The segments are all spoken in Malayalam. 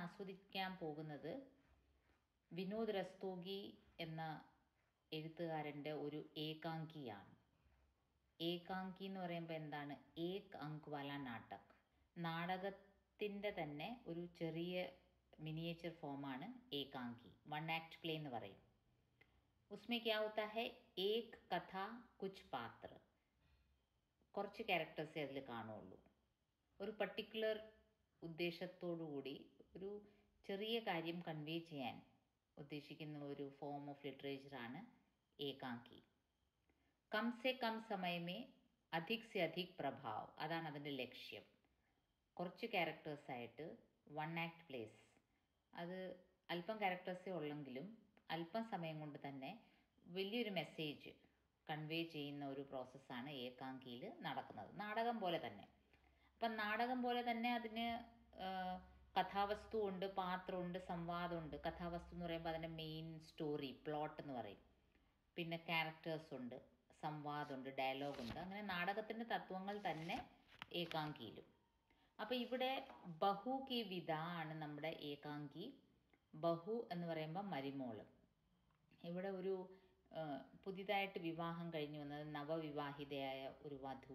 ആസ്വദിക്കാൻ പോകുന്നത് വിനോദ് രസ്തോഗി എന്ന എഴുത്തുകാരൻ്റെ ഒരു ഏകാംകിയാണ്. ഏകാംകി എന്ന് പറയുമ്പോൾ എന്താണ്? ഏക് അങ്ക് വാല നാടക്. നാടകത്തിൻ്റെ തന്നെ ഒരു ചെറിയ മിനിയേച്ചർ ഫോമാണ് ഏകാംകി. 1 ആക്ട് പ്ലേ എന്ന് പറയും. ഉസ്മേ ക്യാ ഹോത്താ ഹൈ, ഏക് കഥ കുച്ച് പാത്ര. കുറച്ച് ക്യാരക്ടേഴ്സേ അതിൽ കാണുള്ളൂ. ഒരു പർട്ടിക്കുലർ ഉദ്ദേശത്തോടുകൂടി ഒരു ചെറിയ കാര്യം കൺവേ ചെയ്യാൻ ഉദ്ദേശിക്കുന്ന ഒരു ഫോം ഓഫ് ലിറ്ററേച്ചറാണ് ഏകാംകി. കം സെ കം സമയമേ അധിക് സെ അധിക് പ്രഭാവ്, അതാണ് അതിൻ്റെ ലക്ഷ്യം. കുറച്ച് ക്യാരക്ടേഴ്സായിട്ട് 1 ആക്ട് പ്ലേസ്, അത് അല്പം ക്യാരക്ടേഴ്സേ ഉള്ളെങ്കിലും അല്പം സമയം കൊണ്ട് തന്നെ വലിയൊരു മെസ്സേജ് കൺവേ ചെയ്യുന്ന ഒരു പ്രോസസ്സാണ് ഏകാംകിയിൽ നടക്കുന്നത്. നാടകം പോലെ തന്നെ. അപ്പം നാടകം പോലെ തന്നെ അതിന് കഥാവസ്തു ഉണ്ട്, പാത്രമുണ്ട്, സംവാദമുണ്ട്. കഥാവസ്തു എന്ന് പറയുമ്പോൾ അതിൻ്റെ മെയിൻ സ്റ്റോറി, പ്ലോട്ട് എന്ന് പറയും. പിന്നെ ക്യാരക്ടേഴ്സ് ഉണ്ട്, സംവാദമുണ്ട്, ഡയലോഗുണ്ട്. അങ്ങനെ നാടകത്തിൻ്റെ തത്വങ്ങൾ തന്നെ ഏകാംകിയിലും. അപ്പോൾ ഇവിടെ ബഹു കി വിദ ആണ് നമ്മുടെ ഏകാംകി. ബഹു എന്ന് പറയുമ്പോൾ മരുമോള്. ഇവിടെ ഒരു പുതിയതായിട്ട് വിവാഹം കഴിഞ്ഞു വന്നത് നവവിവാഹിതയായ ഒരു വധു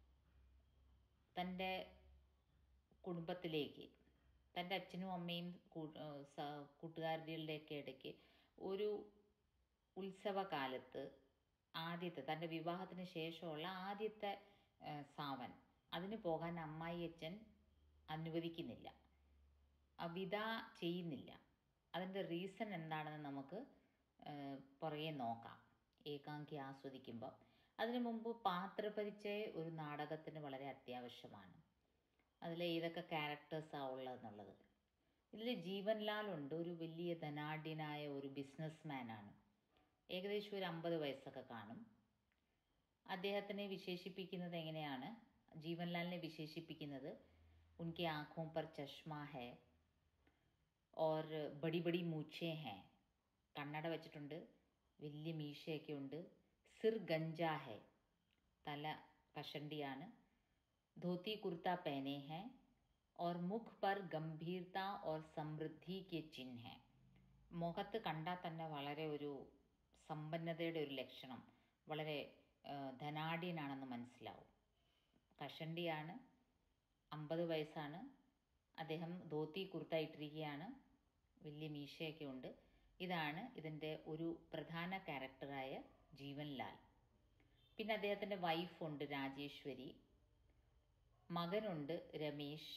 തൻ്റെ കുടുംബത്തിലേക്ക്, തൻ്റെ അച്ഛനും അമ്മയും കൂട്ടുകാരികളുടെയൊക്കെ ഇടയ്ക്ക് ഒരു ഉത്സവകാലത്ത് ആദ്യത്തെ, തൻ്റെ വിവാഹത്തിന് ശേഷമുള്ള ആദ്യത്തെ സാവൻ, അതിന് പോകാൻ അമ്മായി അച്ഛൻ അനുവദിക്കുന്നില്ല, വിദ ചെയ്യുന്നില്ല. അതിൻ്റെ റീസൺ എന്താണെന്ന് നമുക്ക് പുറകെ നോക്കാം ഏകാംകി ആസ്വദിക്കുമ്പോൾ. അതിനു മുമ്പ് പാത്രപരിചയ ഒരു നാടകത്തിന് വളരെ അത്യാവശ്യമാണ്. അതിൽ ഏതൊക്കെ ക്യാരക്ടേഴ്സാണ് ഉള്ളതെന്നുള്ളത്. ഇതിൽ ജീവൻലാൽ ഉണ്ട്, ഒരു വലിയ ധനാഢ്യനായ ഒരു ബിസിനസ്മാനാണ്. ഏകദേശം ഒരു 50 വയസ്സൊക്കെ കാണും. അദ്ദേഹത്തിനെ വിശേഷിപ്പിക്കുന്നത് എങ്ങനെയാണ്? ജീവൻലാലിനെ വിശേഷിപ്പിക്കുന്നത് ഉൻകെ ആँखों पर चश्मा है और बड़ी बड़ी मूछें हैं. കണ്ണട വെച്ചിട്ടുണ്ട്, വലിയ മീശയൊക്കെ ഉണ്ട്. സിർ ഗഞ്ചാ ഹെ, തല കഷണ്ടിയാണ്. ധോത്തി കുർത്ത പഹനെ ഹെ और मुख पर गंभीरता और समृद्धि के चिन्ह हैं. മുഖത്ത് കണ്ടാൽ തന്നെ വളരെ ഒരു സമ്പന്നതയുടെ ഒരു ലക്ഷണം, വളരെ ധനാഢ്യനാണെന്ന് മനസ്സിലാവും. കഷണ്ടിയാണ്, 50 വയസ്സാണ്. അദ്ദേഹം ധോത്തി കുർത്ത ഇട്ടിരിക്കുകയാണ്, വലിയ മീശയൊക്കെ ഉണ്ട്. ഇതാണ് ഇതിൻ്റെ ഒരു പ്രധാന ക്യാരക്ടറായ ജീവൻലാൽ. പിന്നെ അദ്ദേഹത്തിൻ്റെ വൈഫുണ്ട് രാജേശ്വരി, മകനുണ്ട് രമേശ്,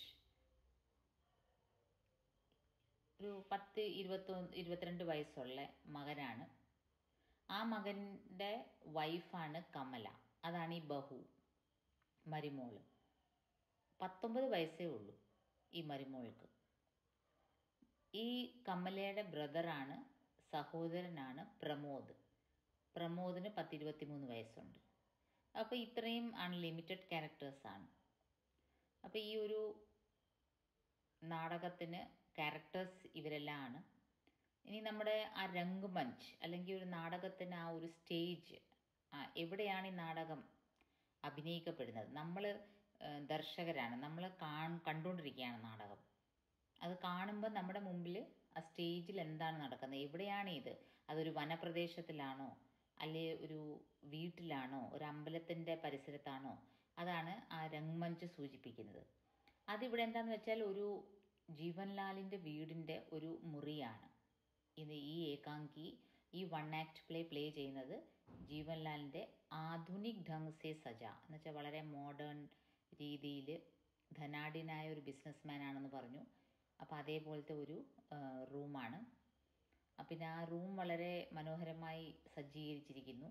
ഒരു 22 വയസ്സുള്ള മകനാണ്. ആ മകൻ്റെ വൈഫാണ് കമല, അതാണ് ഈ ബഹു, മരുമോള്. 19 വയസ്സേ ഉള്ളൂ ഈ മരുമോൾക്ക്. ഈ കമലയുടെ ബ്രദറാണ്, സഹോദരനാണ് പ്രമോദ്. പ്രമോദിന് 23 വയസ്സുണ്ട്. അപ്പോൾ ഇത്രയും അൺലിമിറ്റഡ് ക്യാരക്ടേഴ്സാണ്. അപ്പോൾ ഈ ഒരു നാടകത്തിന് ക്യാരക്ടേഴ്സ് ഇവരെല്ലാം ആണ്. ഇനി നമ്മുടെ ആ രംഗമഞ്ച് അല്ലെങ്കിൽ ഒരു നാടകത്തിന് ആ ഒരു സ്റ്റേജ്, എവിടെയാണ് ഈ നാടകം അഭിനയിക്കപ്പെടുന്നത്? നമ്മൾ ദർശകരാണ്, നമ്മൾ കണ്ടുകൊണ്ടിരിക്കുകയാണ് നാടകം. അത് കാണുമ്പോൾ നമ്മുടെ മുമ്പിൽ ആ സ്റ്റേജിൽ എന്താണ് നടക്കുന്നത്, എവിടെയാണ് ഇത്? അതൊരു വനപ്രദേശത്തിലാണോ, അല്ലെ ഒരു വീട്ടിലാണോ, ഒരു അമ്പലത്തിൻ്റെ പരിസരത്താണോ? അതാണ് ആ രംഗമഞ്ച് സൂചിപ്പിക്കുന്നത്. അതിവിടെ എന്താണെന്ന് വെച്ചാൽ ഒരു ജീവൻലാലിൻ്റെ വീടിൻ്റെ ഒരു മുറിയാണ്. ഇത് ഈ ഏകാംകി, ഈ 1 ആക്ട് പ്ലേ ചെയ്യുന്നത് ജീവൻലാലിൻ്റെ ആധുനിക് ഢങ് സെ സജ എന്ന് വെച്ചാൽ വളരെ മോഡേൺ രീതിയിൽ ധനാഢ്യനായ ഒരു ബിസിനസ്മാൻ ആണെന്ന് പറഞ്ഞു. അപ്പോൾ അതേപോലത്തെ ഒരു റൂമാണ്. പിന്നെ ആ റൂം വളരെ മനോഹരമായി സജ്ജീകരിച്ചിരിക്കുന്നു.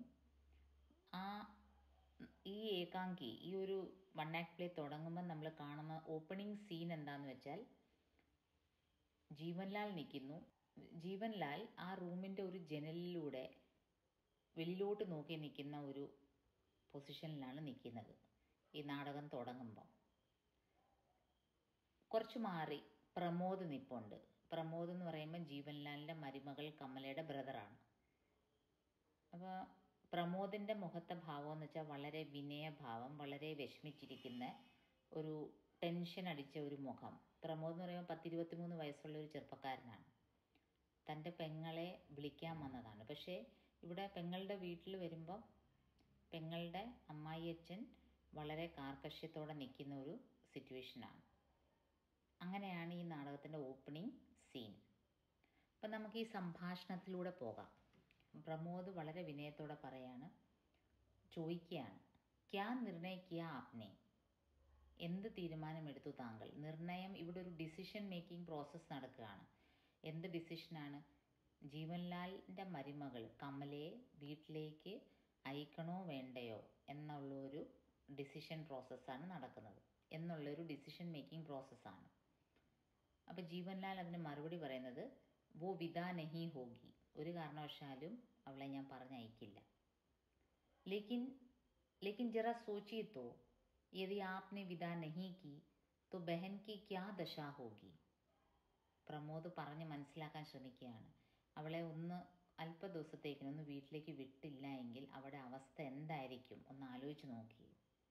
ഈ ഏകാംകി, ഈ ഒരു 1 ആക്ട് പ്ലേ തുടങ്ങുമ്പോൾ നമ്മൾ കാണുന്ന ഓപ്പണിംഗ് സീൻ എന്താണെന്ന് വെച്ചാൽ, ജീവൻലാൽ നിൽക്കുന്നു. ജീവൻലാൽ ആ റൂമിൻ്റെ ഒരു ജനലിലൂടെ വെളിയിലോട്ട് നോക്കി നിൽക്കുന്ന ഒരു പൊസിഷനിലാണ് നിൽക്കുന്നത് ഈ നാടകം തുടങ്ങുമ്പോൾ. കുറച്ച് മാറി പ്രമോദ് നിൽപ്പുണ്ട്. പ്രമോദ് എന്ന് പറയുമ്പോൾ ജീവൻലാലിൻ്റെ മരുമകൾ കമലയുടെ ബ്രദറാണ്. അപ്പോൾ പ്രമോദിൻ്റെ മുഖത്തെ ഭാവം എന്ന് വെച്ചാൽ വളരെ വിനയഭാവം, വളരെ വിഷമിച്ചിരിക്കുന്ന ഒരു ടെൻഷൻ അടിച്ച ഒരു മുഖം. പ്രമോദ് എന്ന് പറയുമ്പോൾ 10-23 വയസ്സുള്ള ഒരു ചെറുപ്പക്കാരനാണ്. തൻ്റെ പെങ്ങളെ വിളിക്കാൻ വന്നതാണ്. പക്ഷേ ഇവിടെ പെങ്ങളുടെ വീട്ടിൽ വരുമ്പം പെങ്ങളുടെ അമ്മായിയച്ഛൻ വളരെ കാർക്കശ്യത്തോടെ നിൽക്കുന്ന ഒരു സിറ്റുവേഷനാണ്. അങ്ങനെയാണ് ഈ നാടകത്തിൻ്റെ ഓപ്പണിംഗ് സീൻ. അപ്പം നമുക്ക് ഈ സംഭാഷണത്തിലൂടെ പോകാം. പ്രമോദ് വളരെ വിനയത്തോടെ ചോദിക്കുകയാണ്, ക്യാ നിർണയ കിയാ ആപ്നെ, എന്ത് തീരുമാനമെടുത്തു താങ്കൾ? നിർണയം, ഇവിടെ ഒരു ഡിസിഷൻ മേക്കിംഗ് പ്രോസസ്സ് നടക്കുകയാണ്. എന്ത് ഡിസിഷനാണ്? ജീവൻലാലിൻ്റെ മരുമകൾ കമലയെ വീട്ടിലേക്ക് അയക്കണോ വേണ്ടയോ എന്നുള്ളൊരു ഡിസിഷൻ പ്രോസസ്സാണ് നടക്കുന്നത്, എന്നുള്ളൊരു ഡിസിഷൻ മേക്കിംഗ് പ്രോസസ്സാണ്. അപ്പോൾ ജീവൻലാൽ അതിന് മറുപടി പറയുന്നത്, വോ വിദാ നഹി ഹോഗി, ഒരു കാരണവശാലും അവളെ ഞാൻ പറഞ്ഞയക്കില്ല. ലേക്കിൻ ജറാ സോച്ചിയെ തോ, യദി ആപ്നെ വിദാ നഹി കി തോ ബഹൻ കി ക്യാ ദശാ ഹോഗി. പ്രമോദ് പറഞ്ഞ് മനസ്സിലാക്കാൻ ശ്രമിക്കുകയാണ്. അവളെ അല്പ ദിവസത്തേക്കിനൊന്ന് വീട്ടിലേക്ക് വിട്ടില്ല എങ്കിൽ അവിടെ അവസ്ഥ എന്തായിരിക്കും ഒന്ന് ആലോചിച്ച് നോക്കി.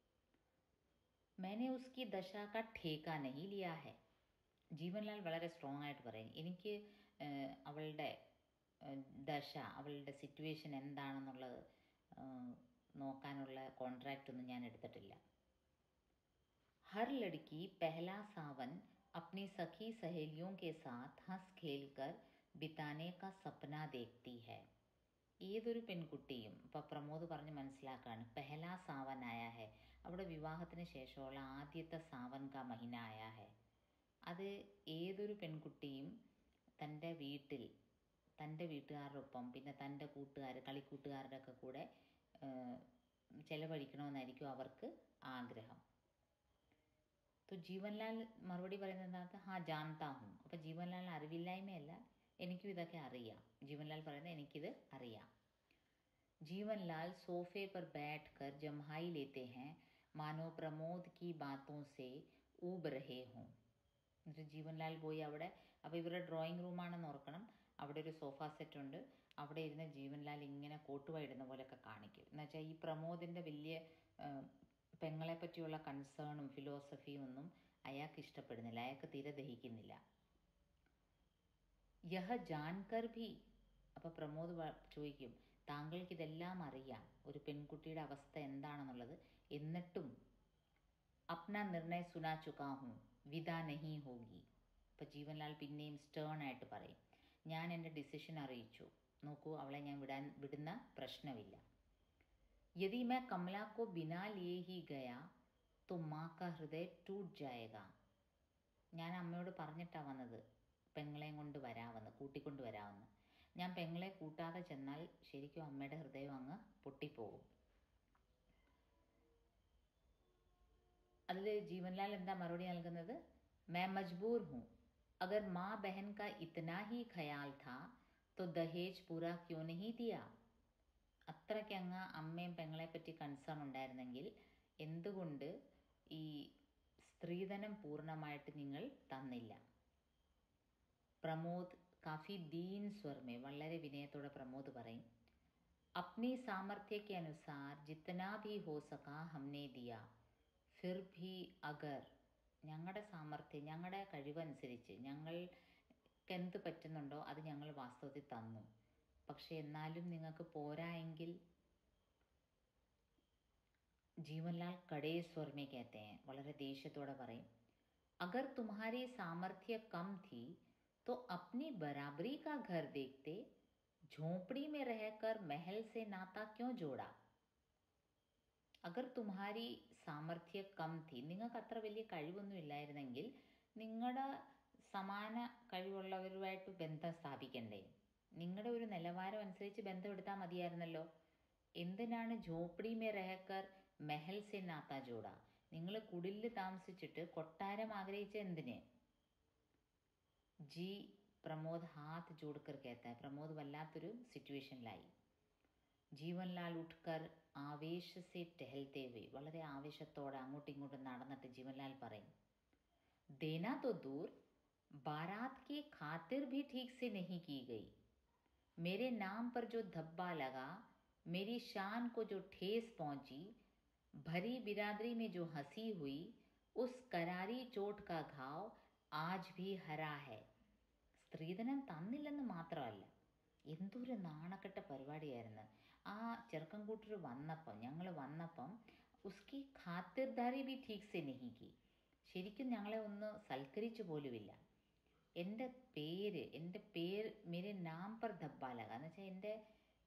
मैंने उसकी दशा का ठेका नहीं लिया है. ജീവൻലാൽ വളരെ സ്ട്രോങ് ആയിട്ട് പറയും, എനിക്ക് അവളുടെ ദശ, അവളുടെ സിറ്റുവേഷൻ എന്താണെന്നുള്ളത് നോക്കാനുള്ള കോൺട്രാക്റ്റ് ഒന്നും ഞാൻ എടുത്തിട്ടില്ല. हर लड़की पहला सावन अपनी सखी सहेलियों के साथ हंस खेल कर बिताने का सपना देखती है. ഏതൊരു പെൺകുട്ടിയും, ഇപ്പോൾ പ്രമോദ് പറഞ്ഞ് മനസ്സിലാക്കുകയാണ്, പെഹലാ സാവൻ ആയാ ഹെ, അവിടെ വിവാഹത്തിന് ശേഷമുള്ള ആദ്യത്തെ സാവൻ കാ മഹിന ആയാ ഹെ. അത് ഏതൊരു പെൺകുട്ടിയും തൻ്റെ വീട്ടിൽ തൻ്റെ വീട്ടുകാരോടൊപ്പം പിന്നെ തൻ്റെ കളിക്കൂട്ടുകാരുടെ ഒക്കെ കൂടെ ചെലവഴിക്കണമെന്നായിരിക്കും അവർക്ക് ആഗ്രഹം. तो ജീവൻലാൽ മറുപടി പറയുന്നത് എന്താ? ഹാ ജാൻതാ ഹും. അപ്പോൾ ജീവൻലാലിന് അറിവില്ലായ്മയല്ല, എനിക്കും ഇതൊക്കെ അറിയാം. ജീവൻലാൽ പറയുന്നത് എനിക്കിത് അറിയാം. ജീവൻലാൽ सोफे पर बैठकर जम्हाई लेते हैं मानो प्रमोद की बातों से ऊब रहे हों. എന്നിട്ട് ജീവൻലാൽ പോയി അവിടെ, അപ്പോൾ ഇവരുടെ ഡ്രോയിങ് റൂമാണെന്ന് ഓർക്കണം, അവിടെ ഒരു സോഫ സെറ്റ് ഉണ്ട്. അവിടെ ഇരുന്ന് ജീവൻലാൽ ഇങ്ങനെ കോട്ടുവായിടുന്ന പോലെയൊക്കെ കാണിക്കും. എന്നുവെച്ചാൽ ഈ പ്രമോദിൻ്റെ വലിയ പെങ്ങളെ പറ്റിയുള്ള കൺസേണും ഫിലോസഫിയും ഒന്നും അയാൾക്ക് ഇഷ്ടപ്പെടുന്നില്ല, അയാൾക്ക് തീരെ ദഹിക്കുന്നില്ല. യഹ ജാൻകർ ഭി, അപ്പോൾ പ്രമോദ് ചോദിക്കും, താങ്കൾക്കിതെല്ലാം അറിയാം, ഒരു പെൺകുട്ടിയുടെ അവസ്ഥ എന്താണെന്നുള്ളത്, എന്നിട്ടും അപ്ന നിർണയ സുനാ ചുക്കാ ഹും വിദാ നഹി ഹോഗി. അപ്പോൾ ജീവൻലാൽ പിന്നെയും സ്റ്റേൺ ആയിട്ട് പറയും, ഞാൻ എൻ്റെ ഡിസിഷൻ അറിയിച്ചു, നോക്കൂ അവളെ ഞാൻ വിടുന്ന പ്രശ്നമില്ല. यदि मैं कमला को बिना लिए ही गया तो माँ का हृदय टूट जाएगा. ഞാൻ അമ്മയോട് പറഞ്ഞിട്ടാണ് വന്നത് പെങ്ങളെയും കൊണ്ട് വരാമെന്ന്, കൂട്ടിക്കൊണ്ട് വരാമെന്ന്. ഞാൻ പെങ്ങളെ കൂട്ടാതെ ചെന്നാൽ ശരിക്കും അമ്മയുടെ ഹൃദയം അങ്ങ് പൊട്ടിപ്പോകും. അതിൽ ജീവൻലാൽ എന്താ മറുപടി നൽകുന്നത്? मैं मजबूर हूँ, अगर माँ बहन का इतना ही ख्याल था तो दहेज पूरा क्यों नहीं दिया. അത്രയ്ക്ക് അങ്ങ് അമ്മയും പെങ്ങളെ പറ്റി കൺസേൺ ഉണ്ടായിരുന്നെങ്കിൽ എന്തുകൊണ്ട് ഈ സ്ത്രീധനം പൂർണ്ണമായിട്ട് നിങ്ങൾ തന്നില്ല? പ്രമോദ് കാഫി ദീൻ സ്വർമേ, വളരെ വിനയത്തോടെ പ്രമോദ് പറയും, അപ്നി സാമർത്ഥ്യക്ക് അനുസാർ ജിത്തനാ ഭി ഹോ സകാ ഹംനെ ദിയ ഫിർ ഭി അഗർ, ഞങ്ങളുടെ സാമർത്ഥ്യം, ഞങ്ങളുടെ കഴിവനുസരിച്ച് ഞങ്ങൾക്ക് എന്ത് പറ്റുന്നുണ്ടോ അത് ഞങ്ങൾ വാസ്തവത്തിൽ തന്നു. പക്ഷെ എന്നാലും നിങ്ങൾക്ക് പോരാ എങ്കിൽ, ജീവൻലാൽ കടേ സ്വർ മേ कहते हैं, വളരെ ദേഷ്യത്തോടെ പറയും, അഗർ തുമ്ഹാരി സാമർത്ഥ്യ കം थी तो अपनी बराबरी का घर देखते, झोपड़ी में रहकर महल से नाता क्यों जोड़ा. അഗർ തുമ്ഹാരി സാമർത്ഥ്യ കം थी, നിങ്ങൾക്ക് അത്ര വലിയ കഴിവൊന്നും ഇല്ലായിരുന്നെങ്കിൽ നിങ്ങളുടെ സമാന കഴിവുള്ളവരുമായിട്ട് ബന്ധം സ്ഥാപിക്കണ്ടേ? നിങ്ങളുടെ ഒരു നിലവാരം അനുസരിച്ച് ബന്ധമെടുത്താൽ മതിയായിരുന്നല്ലോ. എന്തിനാണ് ഝോപ്പടി മേ രഹക്കർ മെഹൽ സെ നാത്ത ജോഡ, നിങ്ങൾ കുടിലിൽ താമസിച്ചിട്ട് കൊട്ടാരം ആഗ്രഹിച്ച എന്തിന്? ജി പ്രമോദ് ഹാത്ത് ജോഡ്കർ कहता है, പ്രമോദ് വല്ലാത്തൊരു സിറ്റുവേഷനിലായി. ജീവൻലാൽ ഉഠ്കർ ആവേശ സെ ടഹൽത്തെ ഹുए, വളരെ ആവേശത്തോടെ അങ്ങോട്ടും ഇങ്ങോട്ടും നടന്നിട്ട് ജീവൻലാൽ പറയും, देना तो दूर, बारात की खातिर भी ठीक से नहीं की गई. मेरे नाम पर जो धब्बा लगा, मेरी शान को जो ठेस पहुंची, भरी बिरादरी में जो हंसी हुई, उस करारी चोट का घाव ആജ് ഭി ഹരാ ഹെ. സ്ത്രീധനം തന്നില്ലെന്ന് മാത്രമല്ല, എന്തൊരു നാണക്കെട്ട പരിപാടിയായിരുന്നു. ആ ചെറുക്കൻ കൂട്ടർ വന്നപ്പം, ഞങ്ങൾ വന്നപ്പം ഉസ്കി ഖാത്തിർദാരി ബി ഠീക്ക് സെ നഹി കി. ശരിക്കും ഞങ്ങളെ ഒന്ന് സൽക്കരിച്ചു പോലുമില്ല. എൻ്റെ പേര് മേരെ നാം പർ ധബ്ബ ലഗ എന്ന് വെച്ചാൽ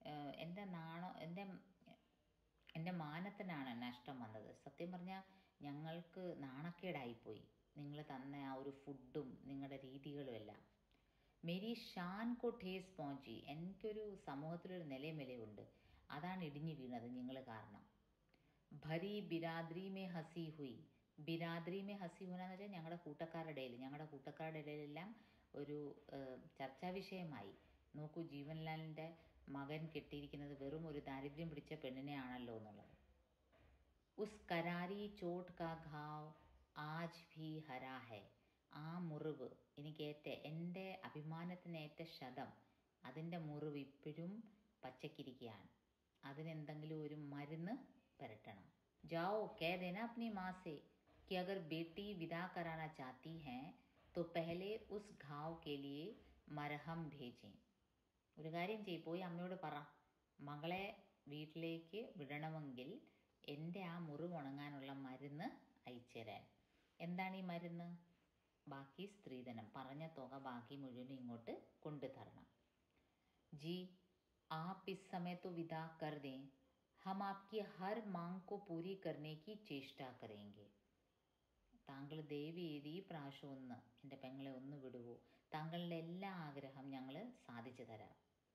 എൻ്റെ മാനത്തിനാണ് നഷ്ടം വന്നത്. സത്യം പറഞ്ഞാൽ ഞങ്ങൾക്ക് നാണക്കേടായിപ്പോയി നിങ്ങൾ തന്ന ആ ഒരു ഫുഡും നിങ്ങളുടെ രീതികളും എല്ലാം. മേരി ഷാൻ കോ ഠേസ് പਹੁഞ്ചി. എനിക്കൊരു സമൂഹത്തിലൊരു നിലയും വിലയുണ്ട്, അതാണ് ഇടിഞ്ഞു വീണത് നിങ്ങൾ കാരണം. ഭരി ബിരാദ്രി മേ ഹസി ഹുയി. ബിരാദ്രി മേ ഹസി ഹുന എന്ന് വെച്ചാൽ ഞങ്ങളുടെ കൂട്ടക്കാരുടെ ഇടയിലെല്ലാം ഒരു ചർച്ചാ വിഷയമായി. നോക്കൂ, ജീവൻലാലിൻ്റെ മകൻ കെട്ടിയിരിക്കുന്നത് വെറും ഒരു ദാരിദ്ര്യം പിടിച്ച പെണ്ണിനെയാണല്ലോ എന്നുള്ളത്. ഉസ് കരാരി ചോട്ട് കാ ഘാവ് ആജ് ഭി ഹരാ ഹെ. ആ മുറിവ് എൻ്റെ അഭിമാനത്തിനേറ്റ ക്ഷതം, അതിൻ്റെ മുറിവ് ഇപ്പോഴും പച്ചക്കിരിക്കുകയാണ്. അതിനെന്തെങ്കിലും ഒരു മരുന്ന് പുരട്ടണം. जाओ कह देना अपनी माँ से कि अगर बेटी विदा कराना चाहती हैं तो पहले उस घाव के लिए मरहम भेजें. ഒരു കാര്യം ചെയ്യ്, പോയി അമ്മയോട് പറ, മകളെ വീട്ടിലേക്ക് വിടണമെങ്കിൽ എൻ്റെ ആ മുറിവ് ഉണങ്ങാനുള്ള മരുന്ന് അയച്ചു തരാൻ. എന്താണ് ഈ മരുന്ന്? ബാക്കി സ്ത്രീധനം, പറഞ്ഞ തുക ബാക്കി മുഴുവനും ഇങ്ങോട്ട് കൊണ്ടുതരണം. ജി आप इस समय तो विदा कर दें, हम आपकी हर मांग को पूरी करने की चेष्टा करेंगे. താങ്കൾ ദയവ് ചെയ്ത് ഈ പ്രാവശ്യം ഒന്ന് എൻ്റെ പെങ്ങളെ ഒന്ന് വിടുവോ? താങ്കളുടെ എല്ലാ ആഗ്രഹം ഞങ്ങൾ സാധിച്ചു തരാം.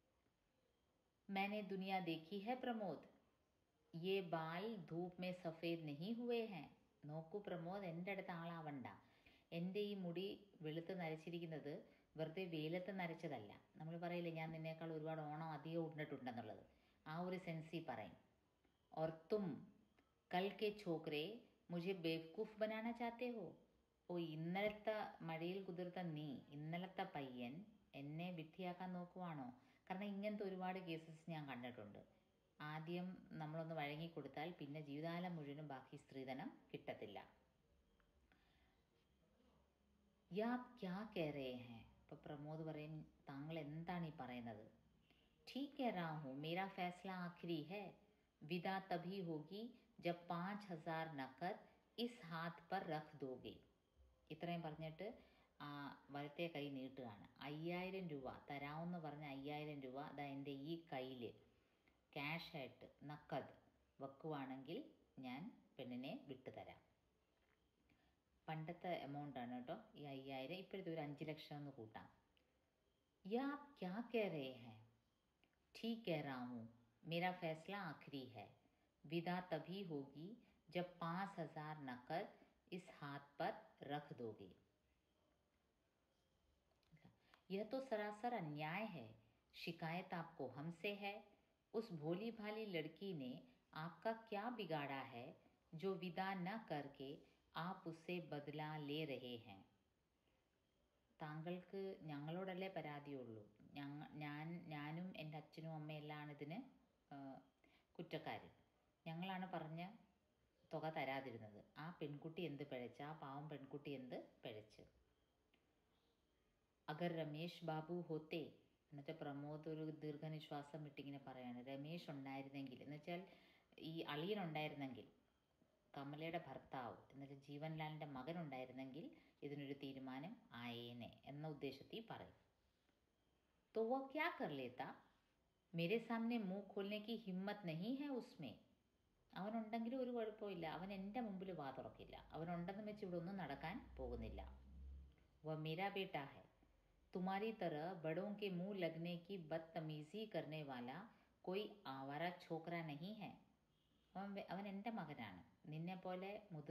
मैंने दुनिया देखी है प्रमोद, ये बाल धूप में सफ़ेद नहीं हुए हैं. നോക്കൂ പ്രമോദ്, എൻ്റെ അടുത്ത് ആളാവണ്ട. എൻ്റെ ഈ മുടി വെളുത്ത് നരച്ചിരിക്കുന്നത് വെറുതെ വെയിലത്ത് നരച്ചതല്ല. നമ്മൾ പറയില്ലേ, ഞാൻ നിന്നേക്കാൾ ഒരുപാട് ഓണം അധികം ഉണ്ടിട്ടുണ്ടെന്നുള്ളത്, ആ ഒരു സെൻസിൽ പറയും. और तुम कल के छोकरे मुझे बेवकूफ़ बनाना चाहते हो. ഓ, ഇന്നലത്തെ മഴയിൽ കുതിർത്ത നീ, ഇന്നലത്തെ പയ്യൻ എന്നെ വിഡ്ഢിയാക്കാൻ നോക്കുവാണോ? കാരണം ഇങ്ങനത്തെ ഒരുപാട് കേസസ് ഞാൻ കണ്ടിട്ടുണ്ട്. ആദ്യം നമ്മളൊന്ന് വഴങ്ങിക്കൊടുത്താൽ പിന്നെ ജീവിതകാലം മുഴുവനും ബാക്കി സ്ത്രീധനം കിട്ടത്തില്ല. യാ ക്യാ കേ രേ ഹേ. അപ്പോൾ പ്രമോദ് പറയും, താങ്കൾ എന്താണ് ഈ പറയുന്നത്? ठीक कह रहा हूँ, मेरा फैसला आखिरी है. विदा तभी होगी जब 5,000 नकद इस हाथ पर रख दोगे. ഇത്രയും പറഞ്ഞിട്ട് വലത്തെ കൈ നീട്ടുകയാണ്. 5,000 രൂപ തരാമെന്ന് പറഞ്ഞ 5,000 രൂപ അതാ എൻ്റെ ഈ കയ്യിൽ ക്യാഷായിട്ട് നക്കത് വെക്കുവാണെങ്കിൽ ഞാൻ പെണ്ണിനെ വിട്ടുതരാം. പണ്ടത്തെ എമൗണ്ടാണ് കേട്ടോ ഈ 5,000. ഇപ്പോഴത്തെ ഒരു 5 ലക്ഷം എന്ന് കൂട്ടാം. യാ ക്യാ കേ രേ ഹേ. ठीक कह रहा हूँ, मेरा फैसला आखिरी है. विदा तभी होगी जब 5,000 नकद इस हाथ पर रख दोगे. यह तो सरासर अन्याय है. शिकायत आपको हमसे है. उस भोली भाली लड़की ने आपका क्या बिगाड़ा है जो विदा न करके आप उससे बदला ले रहे हैं. താങ്കൾക്ക് ഞങ്ങളോടല്ലേ പരാതിയുള്ളൂ. ഞാനും എൻ്റെ അച്ഛനും അമ്മയെല്ലാം ഇതിന് കുറ്റക്കാർ. ഞങ്ങളാണ് പറഞ്ഞ തുക തരാതിരുന്നത്. ആ പെൺകുട്ടി എന്ത് പിഴച്ച്, ആ പാവം പെൺകുട്ടി എന്ത് പിഴച്ച്? അഗർ രമേശ് ബാബു ഹോത്തെ. എന്നുവെച്ചാൽ പ്രമോദ് ഒരു ദീർഘനിശ്വാസം വിട്ടിങ്ങനെ പറയാണ്, രമേശ് ഉണ്ടായിരുന്നെങ്കിൽ, എന്നുവെച്ചാൽ ഈ അളിയനുണ്ടായിരുന്നെങ്കിൽ, കമലയുടെ ഭർത്താവ് എന്നുവെച്ചാൽ ജീവൻലാലിൻ്റെ മകനുണ്ടായിരുന്നെങ്കിൽ ഇതിനൊരു തീരുമാനം ആയേനെ എന്ന ഉദ്ദേശത്തിൽ പറയും. तो वो क्या कर लेता, मेरे सामने मुंह खोलने की हिम्मत नहीं है उसमें. അവനുണ്ടെങ്കിലും ഒരു കുഴപ്പമില്ല, അവൻ എൻ്റെ മുമ്പിൽ വാ തുറക്കില്ല. അവനുണ്ടെന്ന് വെച്ച് ഇവിടെ ഒന്നും നടക്കാൻ പോകുന്നില്ല. वह मेरा बेटा है, तुम्हारी तरह बड़ों के मुंह लगने की बदतमीजी करने वाला कोई आवारा छोकरा नहीं है. അവൻ എൻ്റെ മകനാണ്. നിന്നെപ്പോലെ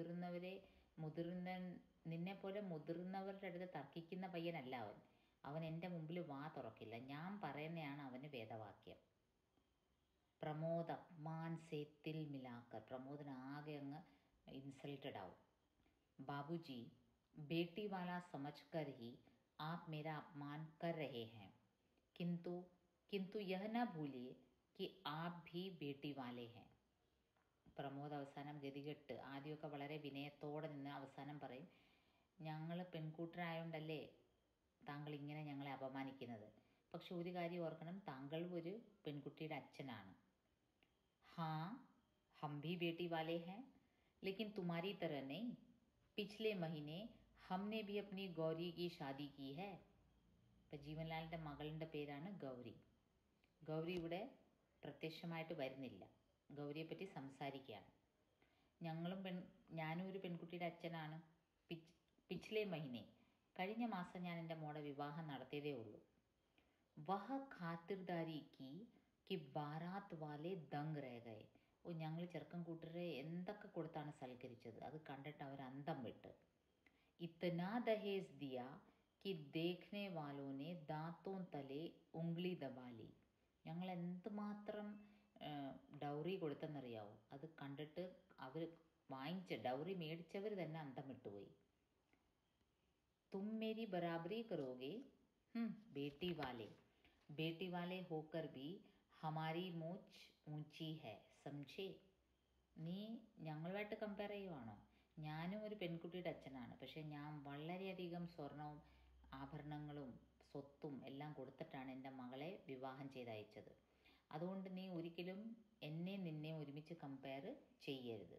മുതിർന്നവരുടെ അടുത്ത് തർക്കിക്കുന്ന പയ്യനല്ല അവൻ. അവൻ എൻ്റെ മുമ്പിൽ വാ തുറക്കില്ല. ഞാൻ പറയുന്നതാണ് അവന് വേദവാക്യം. പ്രമോദ് അപ്മാൻ സേ തിൽ മിലാക്കർ. പ്രമോദിന് ആകെ അങ്ങ് ഇൻസൾട്ടഡ് ആവും. ബാബുജി बेटी वाला समझकर ही आप मेरा अपमान कर रहे हैं, किंतु यह न भूलिए कि आप भी बेटी वाले हैं. പ്രമോദ് അവസാനം ഗതികെട്ട്, ആദ്യമൊക്കെ വളരെ വിനയത്തോടെ നിന്ന് അവസാനം പറയും, ഞങ്ങൾ പെൺകൂട്ടരായോണ്ടല്ലേ താങ്കൾ ഇങ്ങനെ ഞങ്ങളെ അപമാനിക്കുന്നത്. പക്ഷെ ഒരു കാര്യം ഓർക്കണം, താങ്കൾ ഒരു പെൺകുട്ടിയുടെ അച്ഛനാണ്. हाँ हम भी बेटी वाले हैं, लेकिन तुम्हारी तरह नहीं. पिछले महीने हमने भी अपनी गौरी की शादी की है. ഇപ്പം ജീവൻലാലിൻ്റെ മകളുടെ പേരാണ് ഗൗരി. ഗൗരി ഇവിടെ പ്രത്യക്ഷമായിട്ട് വരുന്നില്ല. ഗൗരിയെപ്പറ്റി സംസാരിക്കുകയാണ്. ഞാനും ഒരു പെൺകുട്ടിയുടെ അച്ഛനാണ്. പിച്ഛ്ലേ മഹിനെ, കഴിഞ്ഞ മാസം ഞാൻ എൻ്റെ മോടെ വിവാഹം നടത്തിയതേ ഉള്ളൂ. വഹ ഖാത്തിർദാരി കി ബാരാത്ത് വാലെ ദംഗ് രഹ ഗയേ. ഞങ്ങൾ ചെറുക്കൻ കൂട്ടരെ എന്തൊക്കെ കൊടുത്താണ് സൽക്കരിച്ചത്, അത് കണ്ടിട്ട് അവർ അന്തം വിട്ട്. ഇത്തനാ ദഹേജ് ദിയ കി ദേഖ്നെ വാലോനെ ദാത്തോൻ തലേ ഉംഗ്ലി ദബാലി. ഞങ്ങൾ എന്തുമാത്രം ഡൗറി കൊടുത്തെന്നറിയാവോ? അത് കണ്ടിട്ട് അവർ ഡൗറി മേടിച്ചവർ തന്നെ അന്തം വിട്ടുപോയി. തും മേരി ബരാബറി കരോഗെ बेटी वाले होकर भी हमारी മൂച്ച് ഊഞ്ചി ഹെ സംജേ. നീ ഞങ്ങളുമായിട്ട് കമ്പയർ ചെയ്യുവാണോ? ഞാനും ഒരു പെൺകുട്ടിയുടെ അച്ഛനാണ്, പക്ഷേ ഞാൻ വളരെയധികം സ്വർണവും ആഭരണങ്ങളും സ്വത്തും എല്ലാം കൊടുത്തിട്ടാണ് എൻ്റെ മകളെ വിവാഹം ചെയ്തയച്ചത്. അതുകൊണ്ട് നീ ഒരിക്കലും നിന്നെ ഒരുമിച്ച് കമ്പയർ ചെയ്യരുത്.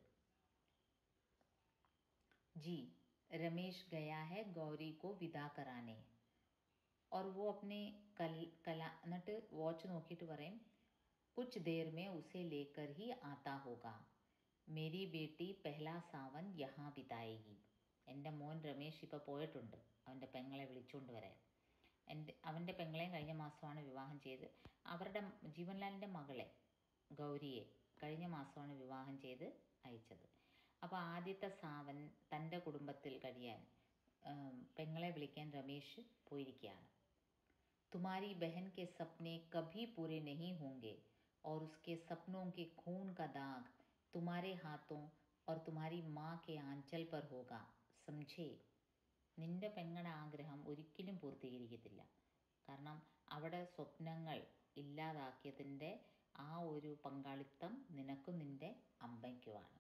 जी रमेश गया है गौरी को विदा कराने और वो अपने कला എന്നിട്ട് വാച്ച് നോക്കിയിട്ട് പറയും, कुछ देर में उसे लेकर ही आता होगा. मेरी बेटी पहला सावन यहाँ बिताएगी. എൻ്റെ മോൻ രമേശ് ഇപ്പോൾ പോയിട്ടുണ്ട് അവൻ്റെ പെങ്ങളെ വിളിച്ചുകൊണ്ട് വരാൻ. അവൻ്റെ പെങ്ങളെയും കഴിഞ്ഞ മാസമാണ് വിവാഹം ചെയ്ത്, അവരുടെ ജീവൻലാലിൻ്റെ മകളെ ഗൗരിയെ കഴിഞ്ഞ മാസമാണ് വിവാഹം ചെയ്ത് അയച്ചത്. അപ്പോൾ ആദ്യത്തെ സാവൻ തൻ്റെ കുടുംബത്തിൽ കഴിയാൻ പെങ്ങളെ വിളിക്കാൻ രമേശ് പോയിരിക്കുകയാണ്. तुम्हारी बहन के सपने कभी पूरे नहीं होंगे और उसके सपनों के खून का दाग तुम्हारे हाथों और तुम्हारी माँ के आंचल पर होगा समझे. നിൻ്റെ പെങ്ങളുടെ ആഗ്രഹം ഒരിക്കലും പൂർത്തീകരിക്കത്തില്ല. കാരണം അവിടെ സ്വപ്നങ്ങൾ ഇല്ലാതാക്കിയതിൻ്റെ ആ ഒരു പങ്കാളിത്തം നിനക്കും നിൻ്റെ അമ്മയ്ക്കുമാണ്.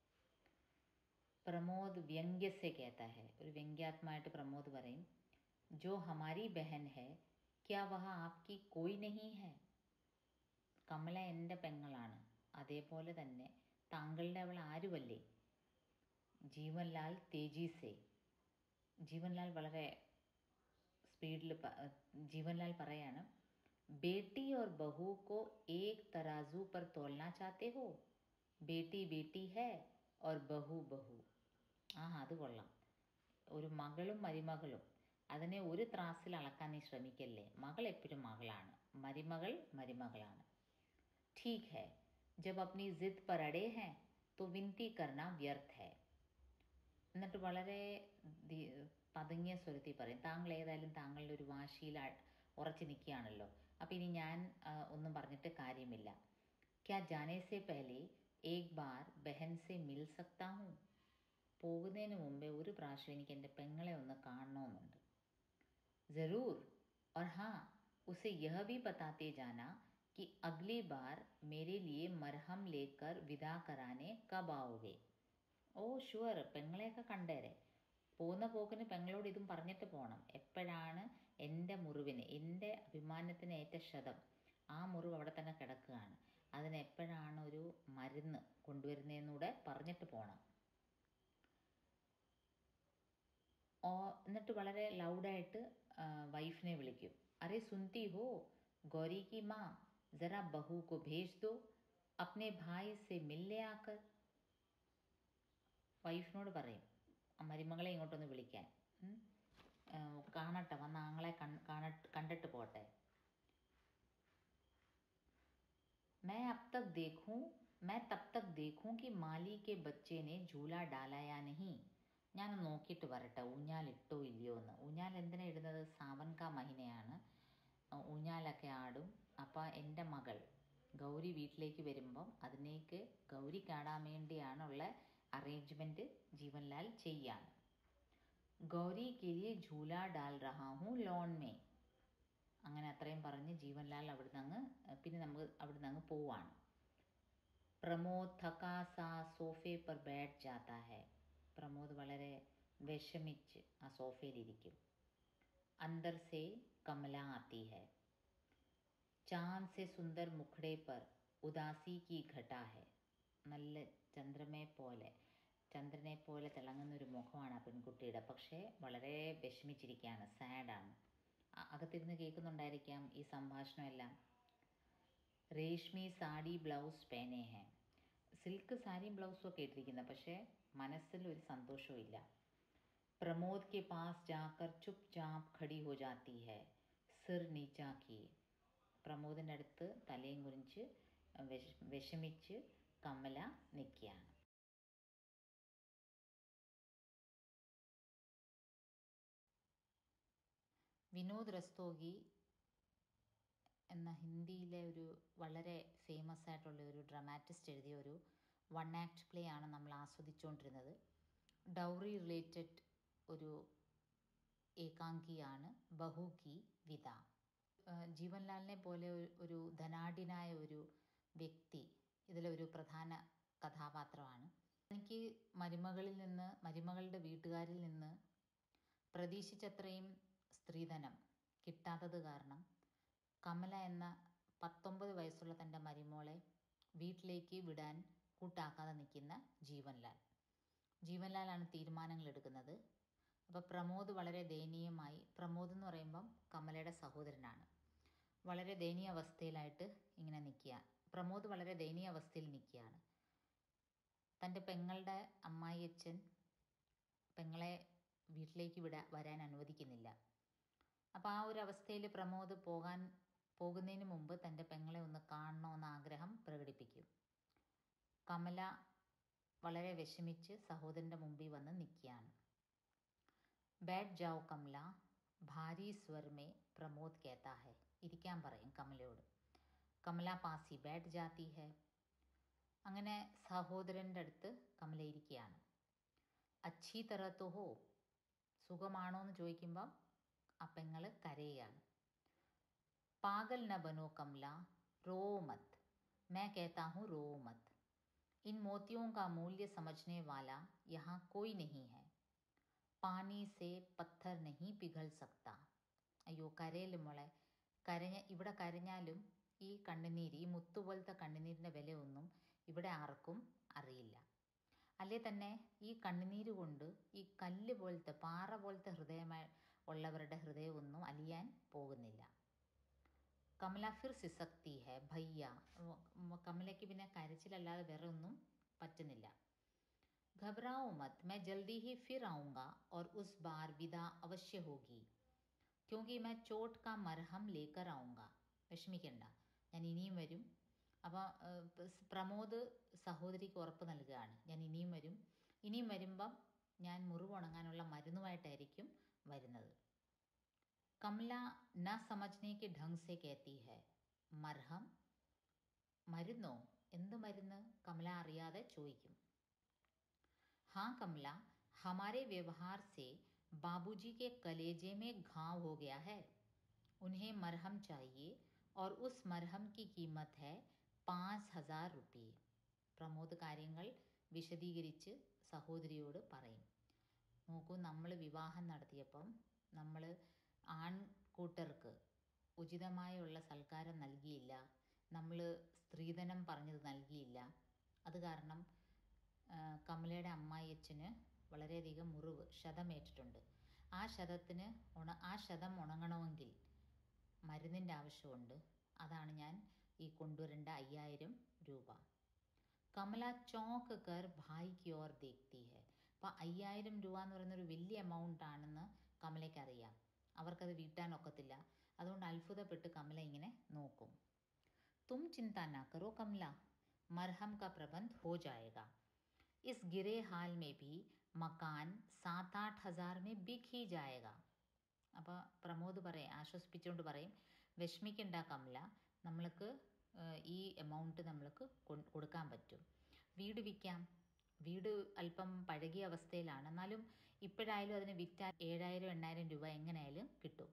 പ്രമോദ് വ്യംഗ്യസെ കേത്ത ഹെ, ഒരു വ്യംഗ്യാത്മകമായിട്ട് പ്രമോദ് പറയും, ജോ ഹമാരി ബഹൻ ഹെ ക്യാ വഹ ആപ്കി കോയി നഹീ ഹെ. കമല എൻ്റെ പെങ്ങളാണ്, അതേപോലെ തന്നെ താങ്കളുടെ അവൾ ആരുമല്ലേ. ജീവൻലാൽ തേജീസെ, ജീവൻലാൽ വളരെ സ്പീഡിൽ ജീവൻലാൽ പറയാണ്, ബേട്ടി ഓർ ബഹു കോ ഏക് തരാസു പർ തോൽനാ ചാത്തെ ഹോ. ബേട്ടി ബേട്ടി ഹെ ഓർ ബഹു ബഹു. അത് കൊള്ളാം. ഒരു മകളും മരുമകളും അതിനെ ഒരു ത്രാസിൽ അളക്കാൻ നീ ശ്രമിക്കല്ലേ. മകൾ എപ്പോഴും മകളാണ്, മരുമകൾ മരുമകളാണ്. ठीक है जब अपनी जिद पर अड़े हैं तो विनती करना व्यर्थ है. എന്നിട്ട് വളരെ പതുങ്ങിയ സ്വരത്തിൽ പറയും, താങ്കൾ ഏതായാലും താങ്കളുടെ ഒരു വാശിയിൽ ഉറച്ചു നിൽക്കുകയാണല്ലോ, അപ്പം ഇനി ഞാൻ ഒന്നും പറഞ്ഞിട്ട് കാര്യമില്ല. ക്യാ ജാനേ സെ പെഹലെ ഏക് ബാർ ബഹൻ സെ മിൽ സക്താ ഹൂം. പോകുന്നതിന് മുമ്പേ ഒരു പ്രാവശ്യം എനിക്ക് എൻ്റെ പെങ്ങളെ ഒന്ന് കാണണമെന്നുണ്ട്. ज़रूर और हाँ उसे यह भी बताते जाना कि अगली बार मेरे लिए मरहम लेकर विदा कराने कब आओगे. ഓ ഷുവർ, പെങ്ങളെയൊക്കെ കണ്ടേരെ. പോകുന്ന പോക്കിന് പെങ്ങളോട് ഇതും പറഞ്ഞിട്ട് പോകണം. എപ്പോഴാണ് എൻ്റെ മുറിവിന്, എൻ്റെ അഭിമാനത്തിന് ഏറ്റ ക്ഷതം, ആ മുറിവ് അവിടെ തന്നെ കിടക്കുകയാണ്, അതിന് എപ്പോഴാണ് ഒരു മരുന്ന് കൊണ്ടുവരുന്നതെന്നൂടെ പറഞ്ഞിട്ട് പോകണം. എന്നിട്ട് വളരെ ലൗഡായിട്ട് വൈഫിനെ വിളിക്കും. അരേ സുൻതി ഹോ ഗൗരി കി മാ ജറാ ബഹു കോ ഭേജ് ദോ അപ്നെ ഭായ് സെ മിൽനെ ആക്കർ. വൈഫിനോട് പറയും മരുമകളെ ഇങ്ങോട്ടൊന്ന് വിളിക്കാൻ, കാണട്ടെ, വന്ന ആങ്ങളെ കണ്ടിട്ട് പോട്ടെ. मैं तब तक देखूं कि माली के बच्चे ने झूला डाला या नहीं. ഞാൻ നോക്കിയിട്ട് വരട്ടെ ഊഞ്ഞാലിട്ടോ ഇല്ലയോ എന്ന്. ഊഞ്ഞാൽ എന്തിനാണ് ഇടുന്നത്? സാവൻ കാ മഹിനയാണ്, ഊഞ്ഞാലൊക്കെ ആടും. അപ്പോൾ എൻ്റെ മകൾ ഗൗരി വീട്ടിലേക്ക് വരുമ്പം അതിനേക്ക് ഗൗരി കാണാൻ വേണ്ടിയാണുള്ള അറേഞ്ച്മെൻറ്റ് ജീവൻലാൽ ചെയ്യാണ്. ഗൗരി കെലിയെ ഝൂല ഡാൽ റഹാ ഹൂ ലോൺ മേ. അങ്ങനെ അത്രയും പറഞ്ഞ് ജീവൻലാൽ അവിടുന്ന് അങ്ങ് പോവാണ്. പ്രമോദ് थका सा सोफे पर बैठ जाता है. പ്രമോദ് വളരെ വിഷമിച്ച് ആ സോഫയിലിരിക്കും. അന്തർ സേ കമല ആത്തി ഹൈ. ചാന്ദ് സെ സുന്ദർ മുഖ്ഡേ പർ ഉദാസി കി ഘട ഹൈ. നല്ല ചന്ദ്രനെ പോലെ തിളങ്ങുന്നൊരു മുഖമാണ് ആ പെൺകുട്ടിയുടെ. പക്ഷേ വളരെ വിഷമിച്ചിരിക്കുകയാണ്, സാഡാണ്. അകത്തിരുന്ന് കേൾക്കുന്നുണ്ടായിരിക്കാം ഈ സംഭാഷണമെല്ലാം. രേഷ്മി സാരി ബ്ലൗസ് പേനെ ഹെ. സിൽക്ക് സാരിയും ബ്ലൗസും ഒക്കെ ഇട്ടിരിക്കുന്നത്, പക്ഷേ മനസ്സിൽ ഒരു സന്തോഷവും ഇല്ല. പ്രമോദ് കെ പാസ് ജാക്കർ ചുപ് ചാപ്പ് ഖടി ഹോ ജാത്തി ഹെ സിർ നീച്ചാ കിയെ. പ്രമോദിൻ്റെ അടുത്ത് തലയും കുനിച്ച് വിഷമിച്ച് കമല നിൽക്കുകയാണ്. വിനോദ് രസ്തോഗി എന്ന ഹിന്ദിയിലെ ഒരു വളരെ ഫേമസ് ആയിട്ടുള്ള ഒരു ഡ്രാമാറ്റിസ്റ്റ് എഴുതിയ ഒരു 1 ആക്ട് പ്ലേ ആണ് നമ്മൾ ആസ്വദിച്ചുകൊണ്ടിരുന്നത്. ഡൗറി റിലേറ്റഡ് ഒരു ഏകാംഗിയാണ് ബഹു കി വിദ. ജീവൻലാലിനെ പോലെ ഒരു ധനാഢ്യനായ ഒരു വ്യക്തി ഇതിലൊരു പ്രധാന കഥാപാത്രമാണ്. എനിക്ക് മരുമകളുടെ വീട്ടുകാരിൽ നിന്ന് പ്രതീക്ഷിച്ചത്രയും സ്ത്രീധനം കിട്ടാത്തത് കാരണം കമല എന്ന 19 വയസ്സുള്ള തൻ്റെ മരുമോളെ വീട്ടിലേക്ക് വിടാൻ കൂട്ടാക്കാതെ നിൽക്കുന്ന ജീവൻലാലാണ് തീരുമാനങ്ങൾ എടുക്കുന്നത്. അപ്പോൾ പ്രമോദ് വളരെ ദയനീയമായി, പ്രമോദ് എന്ന് പറയുമ്പം കമലയുടെ സഹോദരനാണ്, വളരെ ദയനീയ അവസ്ഥയിലായിട്ട് ഇങ്ങനെ നിൽക്കുക. പ്രമോദ് വളരെ ദയനീയ അവസ്ഥയിൽ നിൽക്കുകയാണ്. തൻ്റെ പെങ്ങളുടെ അമ്മായിയച്ഛൻ പെങ്ങളെ വീട്ടിലേക്ക് വരാൻ അനുവദിക്കുന്നില്ല. അപ്പോൾ ആ ഒരു അവസ്ഥയിൽ പ്രമോദ് പോകുന്നതിന് മുമ്പ് തൻ്റെ പെങ്ങളെ ഒന്ന് കാണണമെന്ന ആഗ്രഹം പ്രകടിപ്പിക്കും. കമല വളരെ വിഷമിച്ച് സഹോദരൻ്റെ മുമ്പിൽ വന്ന് നിൽക്കുകയാണ്. ബാറ്റ് ജാओ കമല, ഭാരി സ്വർ മേ പ്രമോദ് കേത്താ ഹെ. ഇരിക്കാൻ പറയും കമലയോട്. കമല പാസി ബാറ്റ് ജാത്തി ഹെ. അങ്ങനെ സഹോദരൻ്റെ അടുത്ത് കമല ഇരിക്കുകയാണ്. അച്ഛി തറ തോ ഹോ, സുഖമാണോ എന്ന് ചോദിക്കുമ്പം ആ പെങ്ങൾ കരയുകയാണ്. പാഗൽ ന ബനോ കമല, रो मत, मैं कहता हूँ रो मत. इन मोतियों का मूल्य समझने वाला यहाँ कोई नहीं है. പാനി സേ പത്ഥർ നഹി പിഘൽ സക്ത. അയ്യോ കരയില് മോളെ, ഇവിടെ കരഞ്ഞാലും ഈ കണ്ണുനീര്, ഈ മുത്തുപോലത്തെ കണ്ണുനീരിൻ്റെ വിലയൊന്നും ഇവിടെ ആർക്കും അറിയില്ല. അല്ലേ തന്നെ ഈ കണ്ണുനീര് കൊണ്ട് ഈ കല്ല് പോലത്തെ പാറ പോലത്തെ ഹൃദയമായി ഉള്ളവരുടെ ഹൃദയമൊന്നും അലിയാൻ പോകുന്നില്ല. കമല ഫിർ സിസക്തി ഹെ ഭയ്യ. കമലയ്ക്ക് പിന്നെ കരച്ചിലല്ലാതെ വേറെ ഒന്നും പറ്റുന്നില്ല. घबराओ मत, मैं जल्दी ही फिर आऊँगा और उस बार विदा अवश्य होगी, क्योंकि मैं चोट का मरहम लेकर आऊँगा. വിഷമിക്കണ്ട, ഞാൻ ഇനിയും വരും. അപ്പോൾ പ്രമോദ് സഹോദരിക്ക് ഉറപ്പ് നൽകുകയാണ്, ഞാൻ ഇനിയും വരുമ്പം ഞാൻ മുറിവ് ഉണങ്ങാനുള്ള മരുന്നുമായിട്ടായിരിക്കും വരുന്നത്. കമല ന സമജ്നെ കി ഢങ് സെ കേത്തി ഹെ. മർഹം, മരുന്നോ? എന്ത് മരുന്ന്? കമല അറിയാതെ ചോദിക്കും. हाँ कमला, हमारे व्यवहार से बाबूजी के कलेजे में घाव हो गया है. उन्हें मरहम चाहिए और उस मरहम की कीमत है 5000 रुपये. പ്രമോദ് കാര്യങ്ങൾ വിശദീകരിച്ച് സഹോദരിയോട് പറയും. നോക്കൂ, നമ്മൾ വിവാഹം നടത്തിയപ്പം നമ്മൾ ആൺകൂട്ടർക്ക് ഉചിതമായുള്ള സൽക്കാരം നൽകിയില്ല, നമ്മൾ സ്ത്രീധനം പറഞ്ഞത് നൽകിയില്ല. അത് കാരണം കമലയുടെ അമ്മായിയച്ഛന് വളരെയധികം ക്ഷതമേറ്റിട്ടുണ്ട്. ആ ക്ഷതം ഉണങ്ങണമെങ്കിൽ മരുന്നിൻ്റെ ആവശ്യമുണ്ട്. അതാണ് ഞാൻ ഈ കൊണ്ടുവരേണ്ട 5000 രൂപ. കമല ചോക്ക് കർ ഭായിക്ക് ഓർ ദേഖ്തി ഹെ. അപ്പോൾ 5000 രൂപ എന്ന് പറയുന്നൊരു വലിയ എമൗണ്ട് ആണെന്ന് കമലയ്ക്ക് അറിയാം. അവർക്കത് വീട്ടാനൊക്കത്തില്ല. അതുകൊണ്ട് അത്ഭുതപ്പെട്ട് കമല ഇങ്ങനെ നോക്കും. തും ചിന്ത ന കറോ കമല, മർഹം കാ പ്രബന്ധ് ഹോ ജായേഗാ. इस गिरे हाल में भी मकान 7-8 हज़ार में बिक ही जाएगा. അപ്പോൾ പ്രമോദ് ആശ്വസിപ്പിച്ചുകൊണ്ട് പറയും, വിഷമിക്കണ്ട കമല, നമ്മൾക്ക് ഈ എമൗണ്ട് നമ്മൾക്ക് കൊടുക്കാൻ പറ്റും. വീട് വിൽക്കാം. വീട് അല്പം പഴകിയ അവസ്ഥയിലാണ്, എന്നാലും ഇപ്പോഴായാലും അതിന് വിറ്റാൽ 7000-8000 രൂപ എങ്ങനെയായാലും കിട്ടും.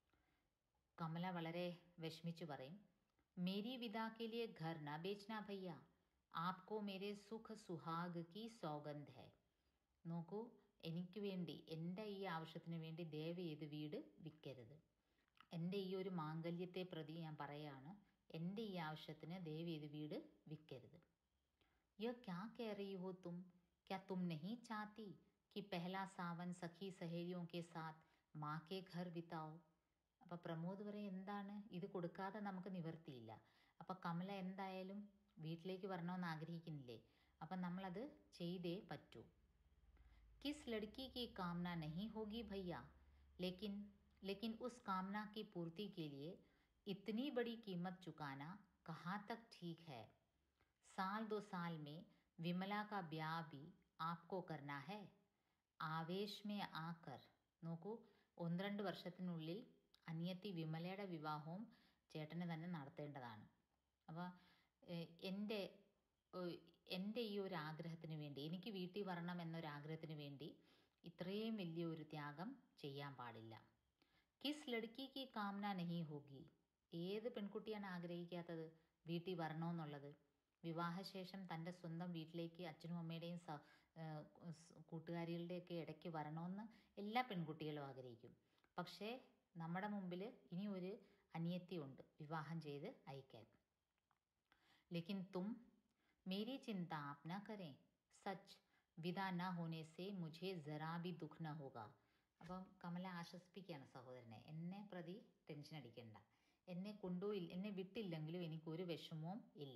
കമല വളരെ വിഷമിച്ചു പറയും, മേരി വിദാ കെ ലിയെ ഘർ ന ബേച്ച്നാ ഭയ്യ, ആപ്കോ മേരെ സുഖ സുഹാഗ് കി സൗഗന്ധ് ഹെ. നോക്കൂ, എനിക്ക് വേണ്ടി, എൻ്റെ ഈ ആവശ്യത്തിന് വേണ്ടി ദയവ് ചെയ്ത് വീട് വിൽക്കരുത്. എൻ്റെ ഈ ഒരു മാംഗല്യത്തെ പ്രതി ഞാൻ പറയാണ്, എൻ്റെ ഈ ആവശ്യത്തിന് ദയവ് ചെയ്ത് വീട് വിൽക്കരുത്. यह क्या कह रही हो तुम? क्या तुम नहीं चाहती कि पहला सावन सखी सहेलियों के साथ माँ के घर बिताओ? അപ്പോൾ പ്രമോദ് പറയും, എന്താണ് ഇത്, കൊടുക്കാതെ നമുക്ക് നിവർത്തിയില്ല. അപ്പോൾ കമല എന്തായാലും വീട്ടിലേക്ക് വരണമെന്ന് ആഗ്രഹിക്കുന്നില്ലേ, അപ്പം നമ്മളത് ചെയ്തേ പറ്റൂ. किस लड़की की कामना नहीं होगी भैया, लेकिन लेकिन उस कामना की पूर्ति के लिए इतनी बड़ी कीमत चुकाना कहाँ तक ठीक है? साल 2 साल में विमला का ब्याह भी आपको करना है. ആവേശ് മേ ആക്കർ, നോക്കൂ, 1-2 വർഷത്തിനുള്ളിൽ അനിയത്തി വിമലയുടെ വിവാഹവും ചേട്ടന് തന്നെ നടത്തേണ്ടതാണ്. അപ്പോൾ എൻ്റെ എൻ്റെ ഈ ഒരു ആഗ്രഹത്തിന് വേണ്ടി, എനിക്ക് വീട്ടിൽ വരണം എന്നൊരാഗ്രഹത്തിന് വേണ്ടി ഇത്രയും വലിയൊരു ത്യാഗം ചെയ്യാൻ പാടില്ല. കിസ് ലഡ്കിക്ക് കാമന നഹി ഹോഗി, ഏത് പെൺകുട്ടിയാണ് ആഗ്രഹിക്കാത്തത് വീട്ടിൽ വരണമെന്നുള്ളത്? വിവാഹശേഷം തൻ്റെ സ്വന്തം വീട്ടിലേക്ക് അച്ഛനും അമ്മയുടെയും കൂട്ടുകാരികളുടെയൊക്കെ ഇടയ്ക്ക് വരണമെന്ന് എല്ലാ പെൺകുട്ടികളും ആഗ്രഹിക്കും. പക്ഷേ നമ്മുടെ മുമ്പിൽ ഇനി ഒരു അനിയത്തിയുണ്ട് വിവാഹം ചെയ്ത് അയക്കാൻ. ലേക്കിൻ തും मेरी चिंता आप न करें, सच विदा न होने से मुझे ज़रा भी दुख न होगा. അപ്പം കമല ആശ്വസിപ്പിക്കുകയാണ് സഹോദരനെ, എന്നെ പ്രതി ടെൻഷൻ അടിക്കണ്ട, എന്നെ വിട്ടില്ലെങ്കിലും എനിക്കൊരു വിഷമവും ഇല്ല.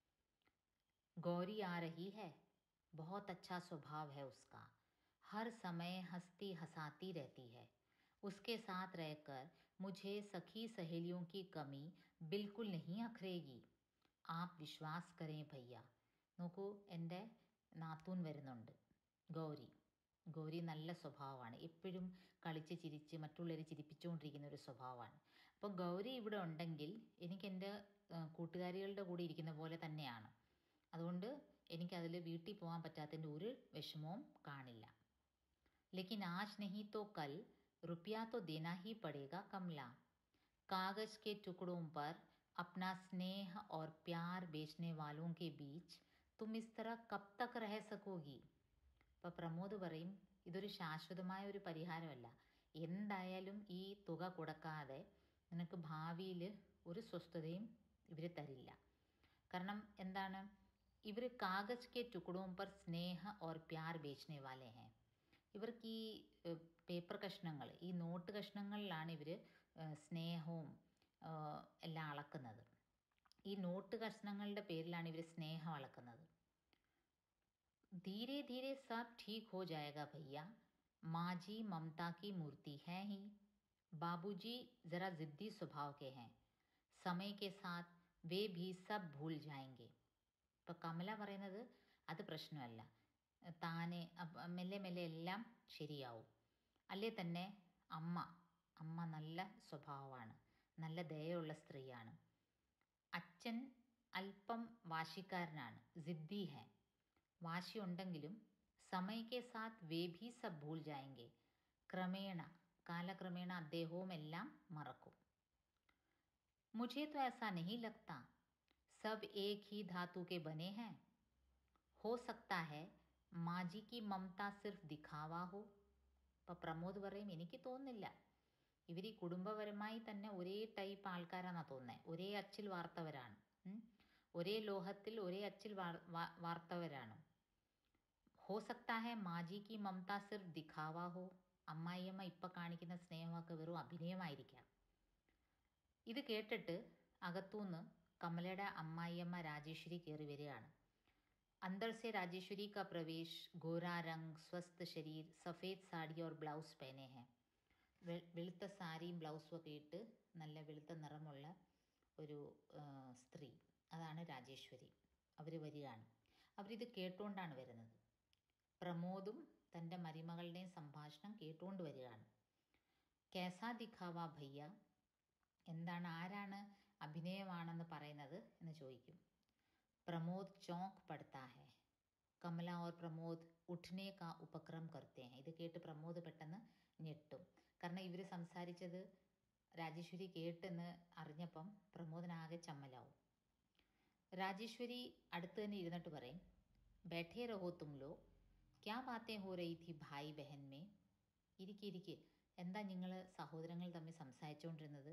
गौरी आ रही है, बहुत अच्छा स्वभाव है उसका, हर समय हंसती हंसाती रहती है. उसके साथ रहकर मुझे सखी सहेलियों की कमी बिल्कुल नहीं अखरेगी. आप विश्वास करें भैया. നോക്കൂ, എൻ്റെ നാത്തൂൻ വരുന്നുണ്ട്, ഗൗരി നല്ല സ്വഭാവമാണ്, എപ്പോഴും കളിച്ച് ചിരിച്ച് മറ്റുള്ളവരെ ചിരിപ്പിച്ചുകൊണ്ടിരിക്കുന്ന ഒരു സ്വഭാവമാണ്. അപ്പോൾ ഗൗരി ഇവിടെ ഉണ്ടെങ്കിൽ എനിക്കെൻ്റെ കൂട്ടുകാരികളുടെ കൂടെ ഇരിക്കുന്ന പോലെ തന്നെയാണ്. അതുകൊണ്ട് എനിക്കതിൽ വീട്ടിൽ പോകാൻ പറ്റാത്തതിൻ്റെ ഒരു വിഷമവും കാണില്ല. ലേക്കിൻ ആജ് നഹി തോ കൽ रुपया तो देना ही पड़ेगा कमला. कागज के टुकड़ों पर अपना स्नेह और प्यार बेचने वालों के बीच तुम इस तरह कब तक रह सकोगी? അപ്പോൾ പ്രമോദ് പറയും, ഇതൊരു ശാശ്വതമായ ഒരു പരിഹാരമല്ല, എന്തായാലും ഈ തുക കൊടുക്കാതെ നിനക്ക് ഭാവിയിൽ ഒരു സ്വസ്ഥതയും ഇവർ തരില്ല. കാരണം എന്താണ്, ഇവർ കാഗജ് K ടുക്കടോം per Sneha or Pyaar ബേച്ചനെ വാലേ ഹേ. ഇവർക്ക് ഈ പേപ്പർ കഷ്ണങ്ങൾ, ഈ നോട്ട് കഷ്ണങ്ങളിലാണ് ഇവർ സ്നേഹവും എല്ലാം അളക്കുന്നത്. ഈ നോട്ട് കഷ്ണങ്ങളുടെ പേരിലാണ് ഇവർ സ്നേഹം അളക്കുന്നത്. धीरे धीरे सब ठीक हो जाएगा भैया, माँ जी ममता की मूर्ति है ही, बाबूजी ज़रा ज़िद्दी स्वभाव के हैं, समय के साथ वे भी सब भूल जाएंगे. ഇപ്പോൾ കമല പറയുന്നത് അത് പ്രശ്നമല്ല, താനെ മെല്ലെ മെല്ലെ എല്ലാം ശരിയാവും. അല്ലേ തന്നെ അമ്മ നല്ല സ്വഭാവമാണ്, നല്ല ദയയുള്ള സ്ത്രീയാണ്. അച്ഛൻ അല്പം വാശിക്കാരനാണ്, ജിദ്ദി ഹെ, വാശിയുണ്ടെങ്കിലും സമയക്കെ സാത്ത് വേ ഭി സബ് ഭൂൽ ജായെങ്കെ, കാലക്രമേണ അദ്ദേഹവും എല്ലാം മറക്കും. മുझे तो ऐसा नहीं लगता, सब एक ही धातु के बने हैं, हो सकता है माँ जी की ममता सिर्फ दिखावा हो. അപ്പോൾ പ്രമോദ് പറയും, എനിക്ക് തോന്നുന്നില്ല, ഇവർ ഈ കുടുംബപരമായി തന്നെ ഒരേ ടൈപ്പ് ആൾക്കാരാണെന്നാണ് തോന്നുന്നത്, ഒരേ അച്ചിൽ വാർത്തവരാണ്, ഒരേ ലോഹത്തിൽ ഒരേ അച്ചിൽ വാർത്തവരാണ്. ഹോ സക്താ ഹെ മാജി കി മമത സിർഫ് ദിഖാവാ ഹോ, അമ്മായിയമ്മ ഇപ്പം കാണിക്കുന്ന സ്നേഹമൊക്കെ വെറും അഭിനയമായിരിക്കാം. ഇത് കേട്ടിട്ട് അകത്തുനിന്ന് കമലയുടെ അമ്മായിയമ്മ രാജേശ്വരി കയറി വരികയാണ്. अंदर से राजेश्वरी का प्रवेश, गोरा रंग, स्वस्थ शरीर, सफ़ेद साड़ी और ബ്ലൗസ് पहने हैं. വെളുത്ത സാരിയും ബ്ലൗസും ഒക്കെ ഇട്ട് നല്ല വെളുത്ത നിറമുള്ള ഒരു സ്ത്രീ, അതാണ് രാജേശ്വരി. അവർ വരികയാണ്. അവരിത് കേട്ടുകൊണ്ടാണ് വരുന്നത്. പ്രമോദും തൻ്റെ മരുമകളുടെയും സംഭാഷണം കേട്ടുകൊണ്ട് വരികയാണ്. കേസാ ദിഖാവാ ഭയ്യ, എന്താണ്, ആരാണ് അഭിനയമാണെന്ന് പറയുന്നത് എന്ന് ചോദിക്കും. പ്രമോദ് ചോങ്ക് പടുത്താ ഹെ, കമല ഓർ പ്രമോദ് ഉഠ്നെ കാ ഉപക്രം കർത്തേ ഹെ. ഇത് കേട്ട് പ്രമോദ് പെട്ടെന്ന് ഞെട്ടും. കാരണം ഇവർ സംസാരിച്ചത് രാജേശ്വരി കേട്ടെന്ന് അറിഞ്ഞപ്പം പ്രമോദിനാകെ ചമ്മലാവും. രാജേശ്വരി അടുത്ത് തന്നെ ഇരുന്നിട്ട് പറയും, ബൈഠേ രഹോ തും ലോ, ക്യാ ബാത്തേ ഹോ രही थी ഭായ് ബഹൻ മേ. ഇരിക്കെ എന്താ നിങ്ങൾ സഹോദരങ്ങൾ തമ്മിൽ സംസാരിച്ചുകൊണ്ടിരുന്നത്?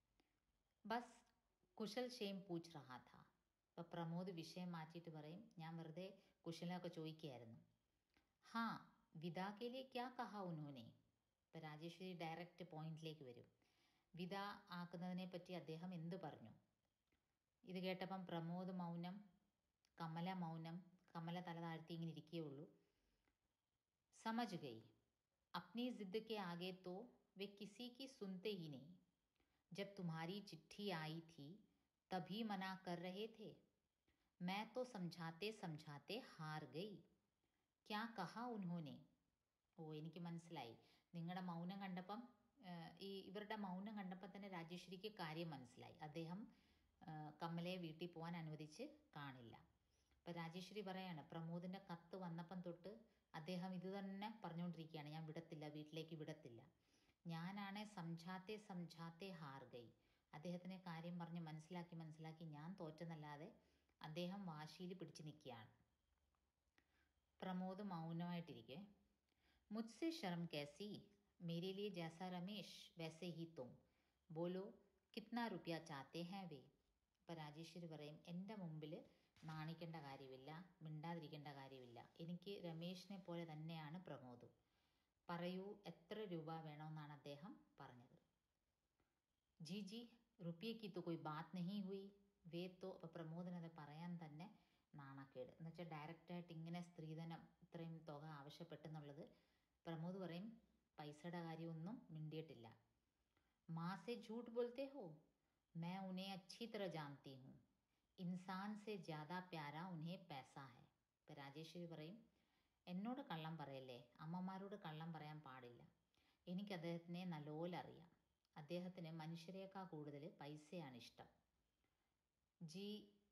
ബസ് കുശൽ ക്ഷേം പൂച്ച് റഹാ ഥാ. അപ്പോൾ പ്രമോദ് വിഷയം മാറ്റിയിട്ട് പറയും, ഞാൻ വെറുതെ കുശലമൊക്കെ ചോദിക്കുകയായിരുന്നു. ഹാ വിദാ കെ ലിയെ ക്യാ കഹാ ഉൻഹോനെ. ഇപ്പോൾ രാജേശ്വരി ഡയറക്റ്റ് പോയിന്റിലേക്ക് വരും. വിദ ആക്കുന്നതിനെ പറ്റി അദ്ദേഹം എന്ത് പറഞ്ഞു? ഇത് കേട്ടപ്പം പ്രമോദ് മൗനം, കമല മൗനം. കമല തല താഴ്ത്തി ഇങ്ങനെ ഇരിക്കുകയുള്ളൂ. സമझ गई अपनी जिद के आगे तो वे किसी की सुनते ही नहीं. जब तुम्हारी चिट्ठी आई थी तभी मना कर रहे थे. मैं तो समझाते समझाते हार गई. क्या कहा उन्होंने. ഓ എനിക്ക് മനസ്സിലായി. നിങ്ങളുടെ മൗനം കണ്ടപ്പം ഇവരുടെ മൗനം കണ്ടപ്പോൾ തന്നെ രാജേശ്വരിക്ക് കാര്യം മനസ്സിലായി. അദ്ദേഹം കമലയെ വീട്ടിൽ പോകാൻ അനുവദിച്ച് കാണില്ല. അപ്പം രാജേശ്വരി പറയാണ്, പ്രമോദിൻ്റെ കത്ത് വന്നപ്പം തൊട്ട് അദ്ദേഹം ഇത് തന്നെ പറഞ്ഞുകൊണ്ടിരിക്കുകയാണ്, ഞാൻ വിടത്തില്ല, വീട്ടിലേക്ക് വിടത്തില്ല. ഞാനാണെ സംജാത്തെ സംജാത്തെ ഹാർ ഗൈ. അദ്ദേഹത്തിനെ കാര്യം പറഞ്ഞ് മനസ്സിലാക്കി ഞാൻ തോറ്റെന്നല്ലാതെ അദ്ദേഹം വാശിയിൽ പിടിച്ച് നിൽക്കുകയാണ്. പ്രമോദ് മൗനമായിട്ടിരിക്കെ. മുझसे शर्म कैसी, मेरे लिए जैसा रमेश वैसे ही तुम, बोलो कितना रुपया चाहते हैं वे. അപ്പോൾ രാജേശ്വരി പറയും, എൻ്റെ മുമ്പിൽ നാണിക്കേണ്ട കാര്യമില്ല, മിണ്ടാതിരിക്കേണ്ട കാര്യമില്ല. എനിക്ക് രമേശിനെ പോലെ തന്നെയാണ് പ്രമോദും. പറയൂ എത്ര രൂപ വേണമെന്നാണ് അദ്ദേഹം പറഞ്ഞത്. ജി ജി റുപ്പിയക്ക് തോ കൊയ് ബാത് നഹി ഹുയി വേ തോ. അപ്പോൾ പ്രമോദിനത് പറയാൻ തന്നെ നാണക്കേട്. എന്നുവെച്ചാൽ ഡയറക്റ്റായിട്ട് ഇങ്ങനെ സ്ത്രീധനം ഇത്രയും തുക ആവശ്യപ്പെട്ടെന്നുള്ളത്. പ്രമോദ് പറയും, പൈസയുടെ കാര്യമൊന്നും മിണ്ടിയിട്ടില്ല. മാ സെ झूठ बोलते हो, मैं उन्हें अच्छी तरह जानती हूँ. ഇൻസാൻ സെ ജ്യാദാ പ്യാരാ ഉൻഹെ पैसा है. ഇപ്പം രാജേശ്വരി പറയും, എന്നോട് കള്ളം പറയല്ലേ, അമ്മമാരോട് കള്ളം പറയാൻ പാടില്ല. എനിക്ക് അദ്ദേഹത്തിനെ നല്ലപോലെ അറിയാം. അദ്ദേഹത്തിന് മനുഷ്യരെക്കാൾ കൂടുതൽ പൈസയാണ് ഇഷ്ടം. ജി.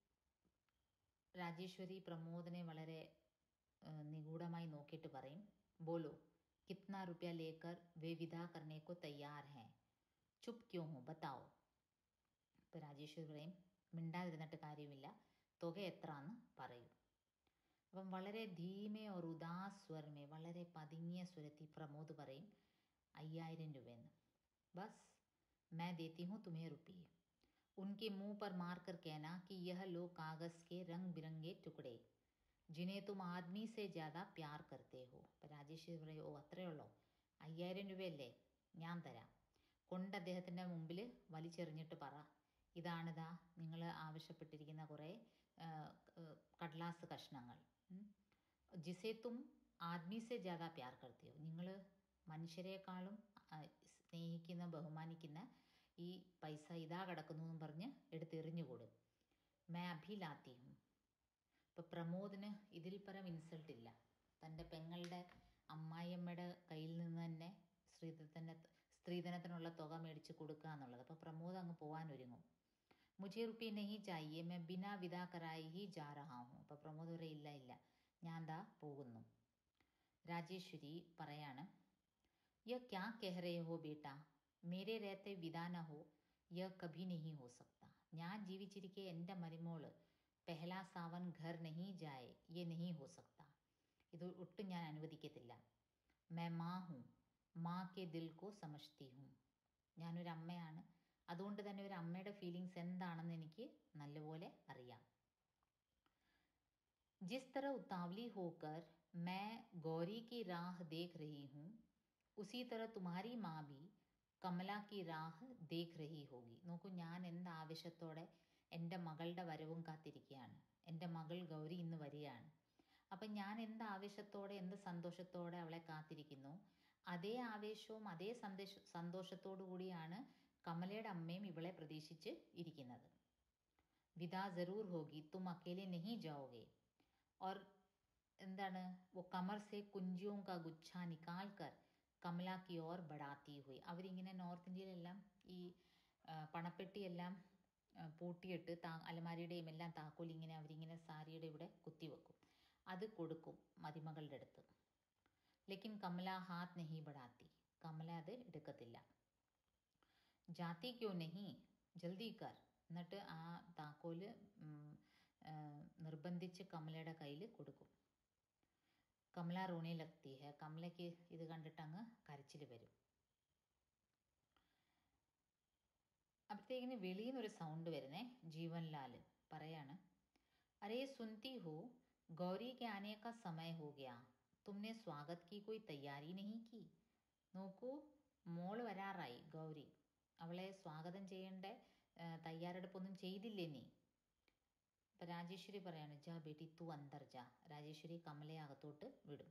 രാജേശ്വരി പ്രമോദിനെ വളരെ നിഗൂഢമായി നോക്കിയിട്ട് പറയും, ബോലോ കിത്നാ റുപ്യ ലേക്കർ വേ വിദാ കർനെ കോ തയ്യാർ ഹേ, ചുപ് ക്യോ ഹോ ബതാओ. ഇപ്പോൾ രാജേശ്വരി പറയും, മിണ്ടാതിരുന്നിട്ട് കാര്യമില്ല, തുക എത്രയെന്ന് പറയൂ. അപ്പം വളരെ ധീമേ ഓർ ഉദാസ് സ്വരമേ, വളരെ പതുങ്ങിയ സ്വരത്തിൽ പ്രമോദ് പറയും, 5000 രൂപയെന്ന്. ബസ് मैं देती हूँ तुम्हें रुपये. उनके मुंह पर मार कर कहना कि यह लो कागज़ के रंग बिरंगे टुकड़े जिन्हें तुम आदमी से ज़्यादा प्यार करते हो. അപ്പം രാജേശ്വരി പറയും, ഓ അത്രയേ ഉള്ളോ, 5000 രൂപയല്ലേ, ഞാൻ തരാം. കൊണ്ട് അദ്ദേഹത്തിൻ്റെ മുമ്പിൽ വലിച്ചെറിഞ്ഞിട്ട് പറ, ഇതാണിതാ നിങ്ങൾ ആവശ്യപ്പെട്ടിരിക്കുന്ന കുറേ കടലാസ് കഷ്ണങ്ങൾ. ജിസേ തും ആദ്മി സെ ജ്യാദാ പ്യാർ കർത്തിയോ, നിങ്ങൾ മനുഷ്യരെക്കാളും സ്നേഹിക്കുന്ന ബഹുമാനിക്കുന്ന ഈ പൈസ ഇതാ കിടക്കുന്നു എന്നും പറഞ്ഞ് എടുത്തെറിഞ്ഞുകൂടും. മേ അഭിലാത്തി ഹും. ഇപ്പോൾ പ്രമോദിന് ഇതിൽ പരം ഇൻസൾട്ട് ഇല്ല. തൻ്റെ പെങ്ങളുടെ അമ്മായിയമ്മയുടെ കയ്യിൽ നിന്ന് തന്നെ സ്ത്രീധനത്തിനുള്ള തുക മേടിച്ച് കൊടുക്കുക എന്നുള്ളത്. അപ്പോൾ പ്രമോദ് അങ്ങ് പോകാൻ ഒരുങ്ങും. മുझे रुपये नहीं चाहिए, मैं बिना विदा कराए ही जा रहा हूँ. അപ്പോൾ പ്രമോദ് പറയും, ഇല്ല ഞാൻ ദാ പോകുന്നു. രാജേശ്വരി പറയാണ്, യഹ് ക്യാ കഹ് രഹേ ഹോ ബേട്ടാ, മേരെ രഹത്തെ വിദാ ന ഹോ യഹ് കഭി നഹി ഹോ സക്താ. ഞാൻ ജീവിച്ചിരിക്കെ എൻ്റെ മരുമോള് പെഹ്ലാ സാവൻ ഘർ നഹി ജായേ യേ നഹി ഹോ സക്താ. ഇത് ഒട്ടും ഞാൻ അനുവദിക്കത്തില്ല. മേ മാ ഹൂം, മാ കെ ദിൽ കോ സമജ്തി ഹൂം. ഞാനൊരു അമ്മയാണ്, അതുകൊണ്ട് തന്നെ ഒരു അമ്മയുടെ ഫീലിങ്സ് എന്താണെന്ന് എനിക്ക് നല്ലപോലെ അറിയാം. ജിസ് തരഹ ഉത്താവലി ഹോക്കർ മേ ഗൗരി കി രാഹ് ദേഖ് രഹി ഹൂം, ഉസി തരഹ തുമ്ഹാരി മാ ഭി കമല കി രാഹ് ദേഖ് രഹി ഹോഗി. നോക്കൂ, ഞാൻ എന്ത് ആവശ്യത്തോടെ എൻ്റെ മകളുടെ വരവും കാത്തിരിക്കുകയാണ്. എൻ്റെ മകൾ ഗൗരി ഇന്ന് വരികയാണ്. അപ്പം ഞാൻ എന്ത് ആവേശത്തോടെ എന്ത് സന്തോഷത്തോടെ അവളെ കാത്തിരിക്കുന്നു, അതേ ആവേശവും അതേ സന്തോഷത്തോടു കൂടിയാണ് കമലയുടെ അമ്മയും ഇവളെ പ്രതീക്ഷിച്ച് ഇരിക്കുന്നത്. വിദാ ജറൂർ ഹോഗി, തും അക്കേലെ നഹി ജാओगे. और എന്താണ്, वो कमर से कुंजियों का गुच्छा निकाल कर കമല की ओर बढ़ाती हुई. അവരിങ്ങനെ നോർത്ത് ഇന്ത്യയിലെല്ലാം ഈ പണപ്പെട്ടിയെല്ലാം പൂട്ടിയിട്ട് അലമാരിയുടെയും എല്ലാം താക്കോൽ ഇങ്ങനെ അവരിങ്ങനെ സാരിയുടെ ഇവിടെ കുത്തിവെക്കും. അത് കൊടുക്കും മരുമകളുടെ അടുത്ത്. ലേക്കിൻ കമല ഹാത്ത് നഹി ബടാത്തി, കമല അത് എടുക്കത്തില്ല. ജാതി ക്യോ നഹി ജൽദി കർ. എന്നിട്ട് ആ താക്കോല് നിർബന്ധിച്ച് കമലയുടെ കയ്യിൽ കൊടുക്കും. കമല റോണി ലഗ്തി ഹെ. കമലയ്ക്ക് ഇത് കണ്ടിട്ട് അങ്ങ് കരച്ചിൽ വരും. അപ്പോഴത്തേക്കിന് വെളിയിൽ നിന്നൊരു സൗണ്ട് വരുന്നേ. ജീവൻലാൽ പറയാണ്, അരേ സുൻതി ഹോ, ഗൗരി കെ ആനെ കാ സമയ ഹോ ഗയാ, തുമ്നെ സ്വാഗത് കി കോയി തയ്യാറി നഹീ കി. നോക്കൂ, മോൾ വരാറായി ഗൗരി, അവളെ സ്വാഗതം ചെയ്യേണ്ട തയ്യാറെടുപ്പൊന്നും ചെയ്തില്ലേ നീ. അപ്പം രാജേശ്വരി പറയാണ്, ജാ ബേട്ടി തു അന്തർ ജാ. രാജേശ്വരി കമലയെ അകത്തോട്ട് വിടും.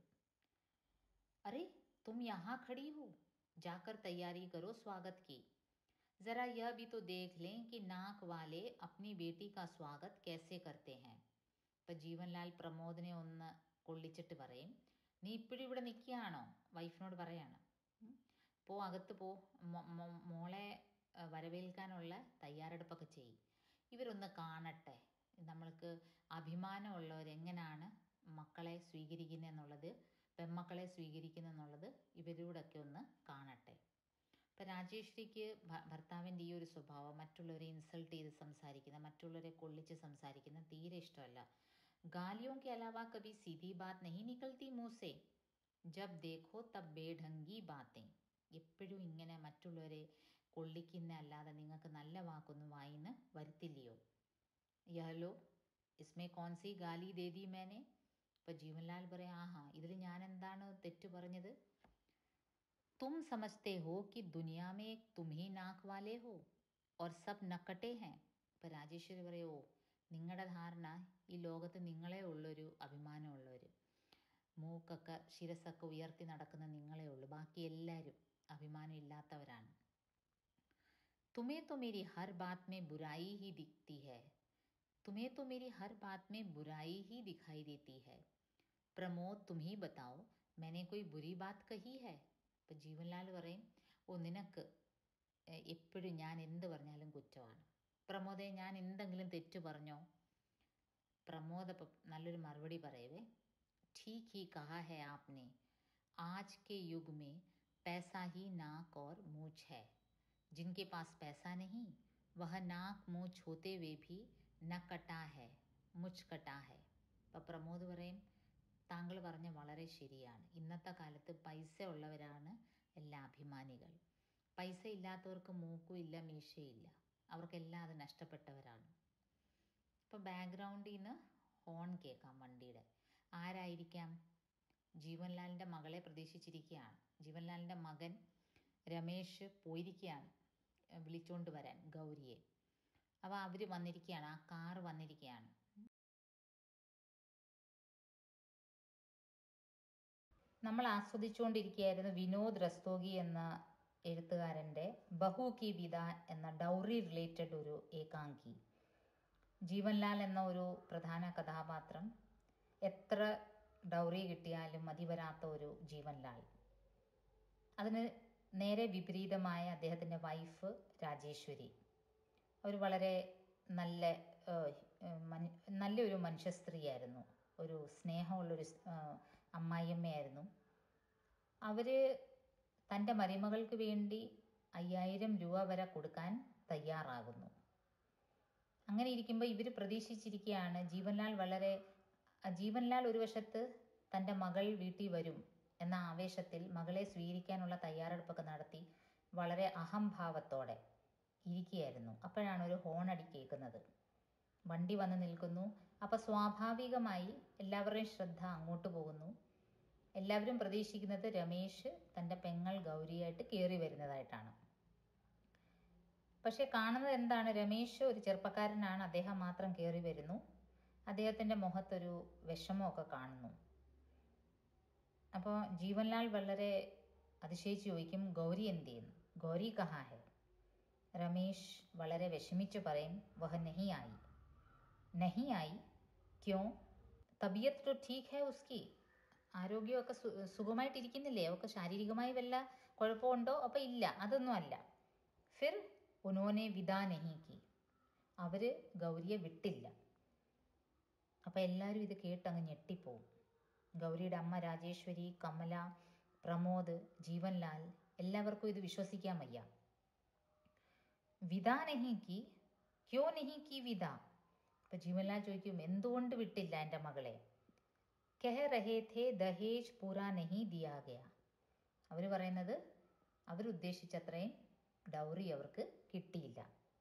അരേ തും യഹാ ഖടി ഹോ, ജാക്കർ തയ്യാറി കരോ സ്വാഗത് की. जरा यह भी तो देख लें कि नाक वाले अपनी बेटी का स्वागत कैसे करते हैं. ഇപ്പം ജീവൻലാൽ പ്രമോദിനെ ഒന്ന് കൊള്ളിച്ചിട്ട് പറയും, നീ ഇപ്പോഴും ഇവിടെ നിൽക്കുകയാണോ. വൈഫിനോട് പറയാണ്, പോ അകത്ത് പോ, മോളെ വരവേൽക്കാനുള്ള തയ്യാറെടുപ്പൊക്കെ ചെയ്യും. ഇവരൊന്ന് കാണട്ടെ നമ്മൾക്ക് അഭിമാനമുള്ളവരെങ്ങനെയാണ് മക്കളെ സ്വീകരിക്കുന്നതെന്നുള്ളത്, പെൺമക്കളെ സ്വീകരിക്കുന്നതെന്നുള്ളത് ഇവരോടൊക്കെ ഒന്ന് കാണട്ടെ. ഇപ്പം രാജേശ്വരിക്ക് ഭർത്താവിൻ്റെ ഈ ഒരു സ്വഭാവം, മറ്റുള്ളവരെ ഇൻസൾട്ട് ചെയ്ത് സംസാരിക്കുന്ന, മറ്റുള്ളവരെ കൊള്ളിച്ച് സംസാരിക്കുന്ന തീരെ ഇഷ്ടമല്ല. ഗാലിയോ കെ അലാവ കഭി സീധി ബാത് നഹീ നിക്കൽത്തി മുഹ് സേ, ജബ് ദേഖോ തബ് ബേഢംഗി ബാത്തേ. എപ്പോഴും ഇങ്ങനെ മറ്റുള്ളവരെ കൊള്ളിക്കുന്ന അല്ലാതെ നിങ്ങൾക്ക് നല്ല വാക്കൊന്നും വായിന്ന് വരുത്തില്ലയോ. യഹലോ ഇസ്മേ കോൺസി ഗാലി ദേദി മേനെ. ഇപ്പം ജീവൻലാൽ പറയാം, ആഹാ ഇതിൽ ഞാൻ എന്താണ് തെറ്റ് പറഞ്ഞത്. तुम समझते हो कि दुनिया में तुम ही नाक वाले हो और सब नकटे हैं. ഇപ്പം രാജേശ്വരി പറയോ, നിങ്ങളുടെ ധാരണ ഈ ലോകത്ത് നിങ്ങളെ ഉള്ളൊരു അഭിമാനമുള്ളവർ, മൂക്കൊക്കെ ശിരസൊക്കെ ഉയർത്തി നടക്കുന്ന നിങ്ങളെ ഉള്ളൂ, ബാക്കി എല്ലാവരും അഭിമാനം ഇല്ലാത്തവരാണ്. तुम्हें तो मेरी हर बात में बुराई ही दिखती है, तुम्हें तो मेरी हर बात में बुराई ही दिखाई देती है. प्रमोद तुम ही बताओ, मैंने कोई बुरी बात कही है. ഇപ്പം ജീവൻലാൽ പറയും, ഓ നിനക്ക് എപ്പോഴും ഞാൻ എന്ത് പറഞ്ഞാലും കുറ്റമാണ്. പ്രമോദെ ഞാൻ എന്തെങ്കിലും തെറ്റ് പറഞ്ഞോ. പ്രമോദ് അപ്പം നല്ലൊരു മറുപടി പറയവേ, ठीक ही कहा है आपने, आज के युग में पैसा ही नाक और मूछ है, जिनके पास पैसा नहीं वह नाक मूछ होते हुए भी न कटा है मुझ कटा है. അപ്പം പ്രമോദ് പറയും, താങ്കൾ പറഞ്ഞ വളരെ ശരിയാണ്. ഇന്നത്തെ കാലത്ത് പൈസ ഉള്ളവരാണ് എല്ലാ അഭിമാനികൾ. പൈസ ഇല്ലാത്തവർക്ക് മൂക്കും ഇല്ല മീശയില്ല, അവർക്കെല്ലാം അത് നഷ്ടപ്പെട്ടവരാണ്. ഇപ്പം ബാക്ക്ഗ്രൗണ്ടിൽ നിന്ന് ഹോൺ കേൾക്കാം വണ്ടിയുടെ. ആരായിരിക്കാം? ജീവൻലാലിൻ്റെ മകളെ പ്രതീക്ഷിച്ചിരിക്കുകയാണ്. ജീവൻലാലിൻ്റെ മകൻ രമേശ് പോയിരിക്കുകയാണ് വിളിച്ചുകൊണ്ട് വരാൻ ഗൗരിയെ. അപ്പോൾ അവർ വന്നിരിക്കുകയാണ്, ആ കാറ് വന്നിരിക്കുകയാണ്. നമ്മൾ ആസ്വദിച്ചുകൊണ്ടിരിക്കുകയായിരുന്നു വിനോദ് രസ്തോഗി എന്ന എഴുത്തുകാരൻ്റെ ബഹു കി വിദ എന്ന ഡൗറി റിലേറ്റഡ് ഒരു ഏകാംഗി. ജീവൻലാൽ എന്ന ഒരു പ്രധാന കഥാപാത്രം, എത്ര ഡൗറി കിട്ടിയാലും മതി വരാത്ത ഒരു ജീവൻലാൽ. അതിന് നേരെ വിപരീതമായ അദ്ദേഹത്തിൻ്റെ വൈഫ് രാജേശ്വരി. അവർ വളരെ നല്ലൊരു മനുഷ്യ സ്ത്രീയായിരുന്നു, ഒരു സ്നേഹമുള്ളൊരു അമ്മായിയമ്മയായിരുന്നു. അവർ തൻ്റെ മരുമകൾക്ക് വേണ്ടി 5000 രൂപ വരെ കൊടുക്കാൻ തയ്യാറാകുന്നു. അങ്ങനെ ഇരിക്കുമ്പോൾ ഇവർ പ്രതീക്ഷിച്ചിരിക്കുകയാണ്, ജീവൻലാൽ ഒരു വശത്ത് തൻ്റെ മകൾ വീട്ടിൽ വരും എന്ന ആവേശത്തിൽ മകളെ സ്വീകരിക്കാനുള്ള തയ്യാറെടുപ്പൊക്കെ നടത്തി വളരെ അഹംഭാവത്തോടെ ഇരിക്കുകയായിരുന്നു. അപ്പോഴാണ് ഒരു ഹോണടി കേൾക്കുന്നത്. വണ്ടി വന്ന് നിൽക്കുന്നു. അപ്പോൾ സ്വാഭാവികമായി എല്ലാവരുടെയും ശ്രദ്ധ അങ്ങോട്ട് പോകുന്നു. എല്ലാവരും പ്രതീക്ഷിക്കുന്നത് രമേശ് തൻ്റെ പെങ്ങൾ ഗൗരിയായിട്ട് കയറി വരുന്നതായിട്ടാണ്. പക്ഷേ കാണുന്നത് എന്താണ്? രമേശ് ഒരു ചെറുപ്പക്കാരനാണ്, അദ്ദേഹം മാത്രം കയറി വരുന്നു. അദ്ദേഹത്തിൻ്റെ മുഖത്തൊരു വിഷമമൊക്കെ കാണുന്നു. അപ്പോൾ ജീവൻലാൽ വളരെ അതിശയിച്ച് ചോദിക്കും, ഗൗരി എന്ത് ചെയ്യുന്നു? ഗൗരി കഹാ ഹെ? രമേശ് വളരെ വിഷമിച്ച് പറയും, വഹ നഹി ആയി. നഹി ആയി ക്യോ? തബിയത്ത് ടോ ഠീക്ക് ഹെ ഉസ്കി. ആരോഗ്യമൊക്കെ സുഖമായിട്ടിരിക്കുന്നില്ലേ? അവൾക്ക് ശാരീരികമായി വല്ല കുഴപ്പമുണ്ടോ? അപ്പോൾ ഇല്ല, അതൊന്നും അല്ല. ഫിർ ഉനോനെ വിദാ നഹി കി. അവർ ഗൗരിയെ വിട്ടില്ല. അപ്പോൾ എല്ലാവരും ഇത് കേട്ടങ്ങ് ഞെട്ടിപ്പോവും. ഗൗരിയുടെ അമ്മ രാജേശ്വരി, കമല, പ്രമോദ്, ജീവൻലാൽ, എല്ലാവർക്കും ഇത് വിശ്വസിക്കാൻ വയ്യ. വിദാ നഹി കി, ക്യോ നഹി കി വിദാ? അപ്പോൾ ജീവൻലാൽ ചോദിക്കും, എന്തുകൊണ്ട് വിട്ടില്ല എൻ്റെ മകളെ? कह रहे थे दहेज पूरा नहीं दिया गया. അവർ പറയുന്നത് അവരുദ്ദേശിച്ചത്രയും ഡൗറി അവർക്ക് കിട്ടിയില്ല.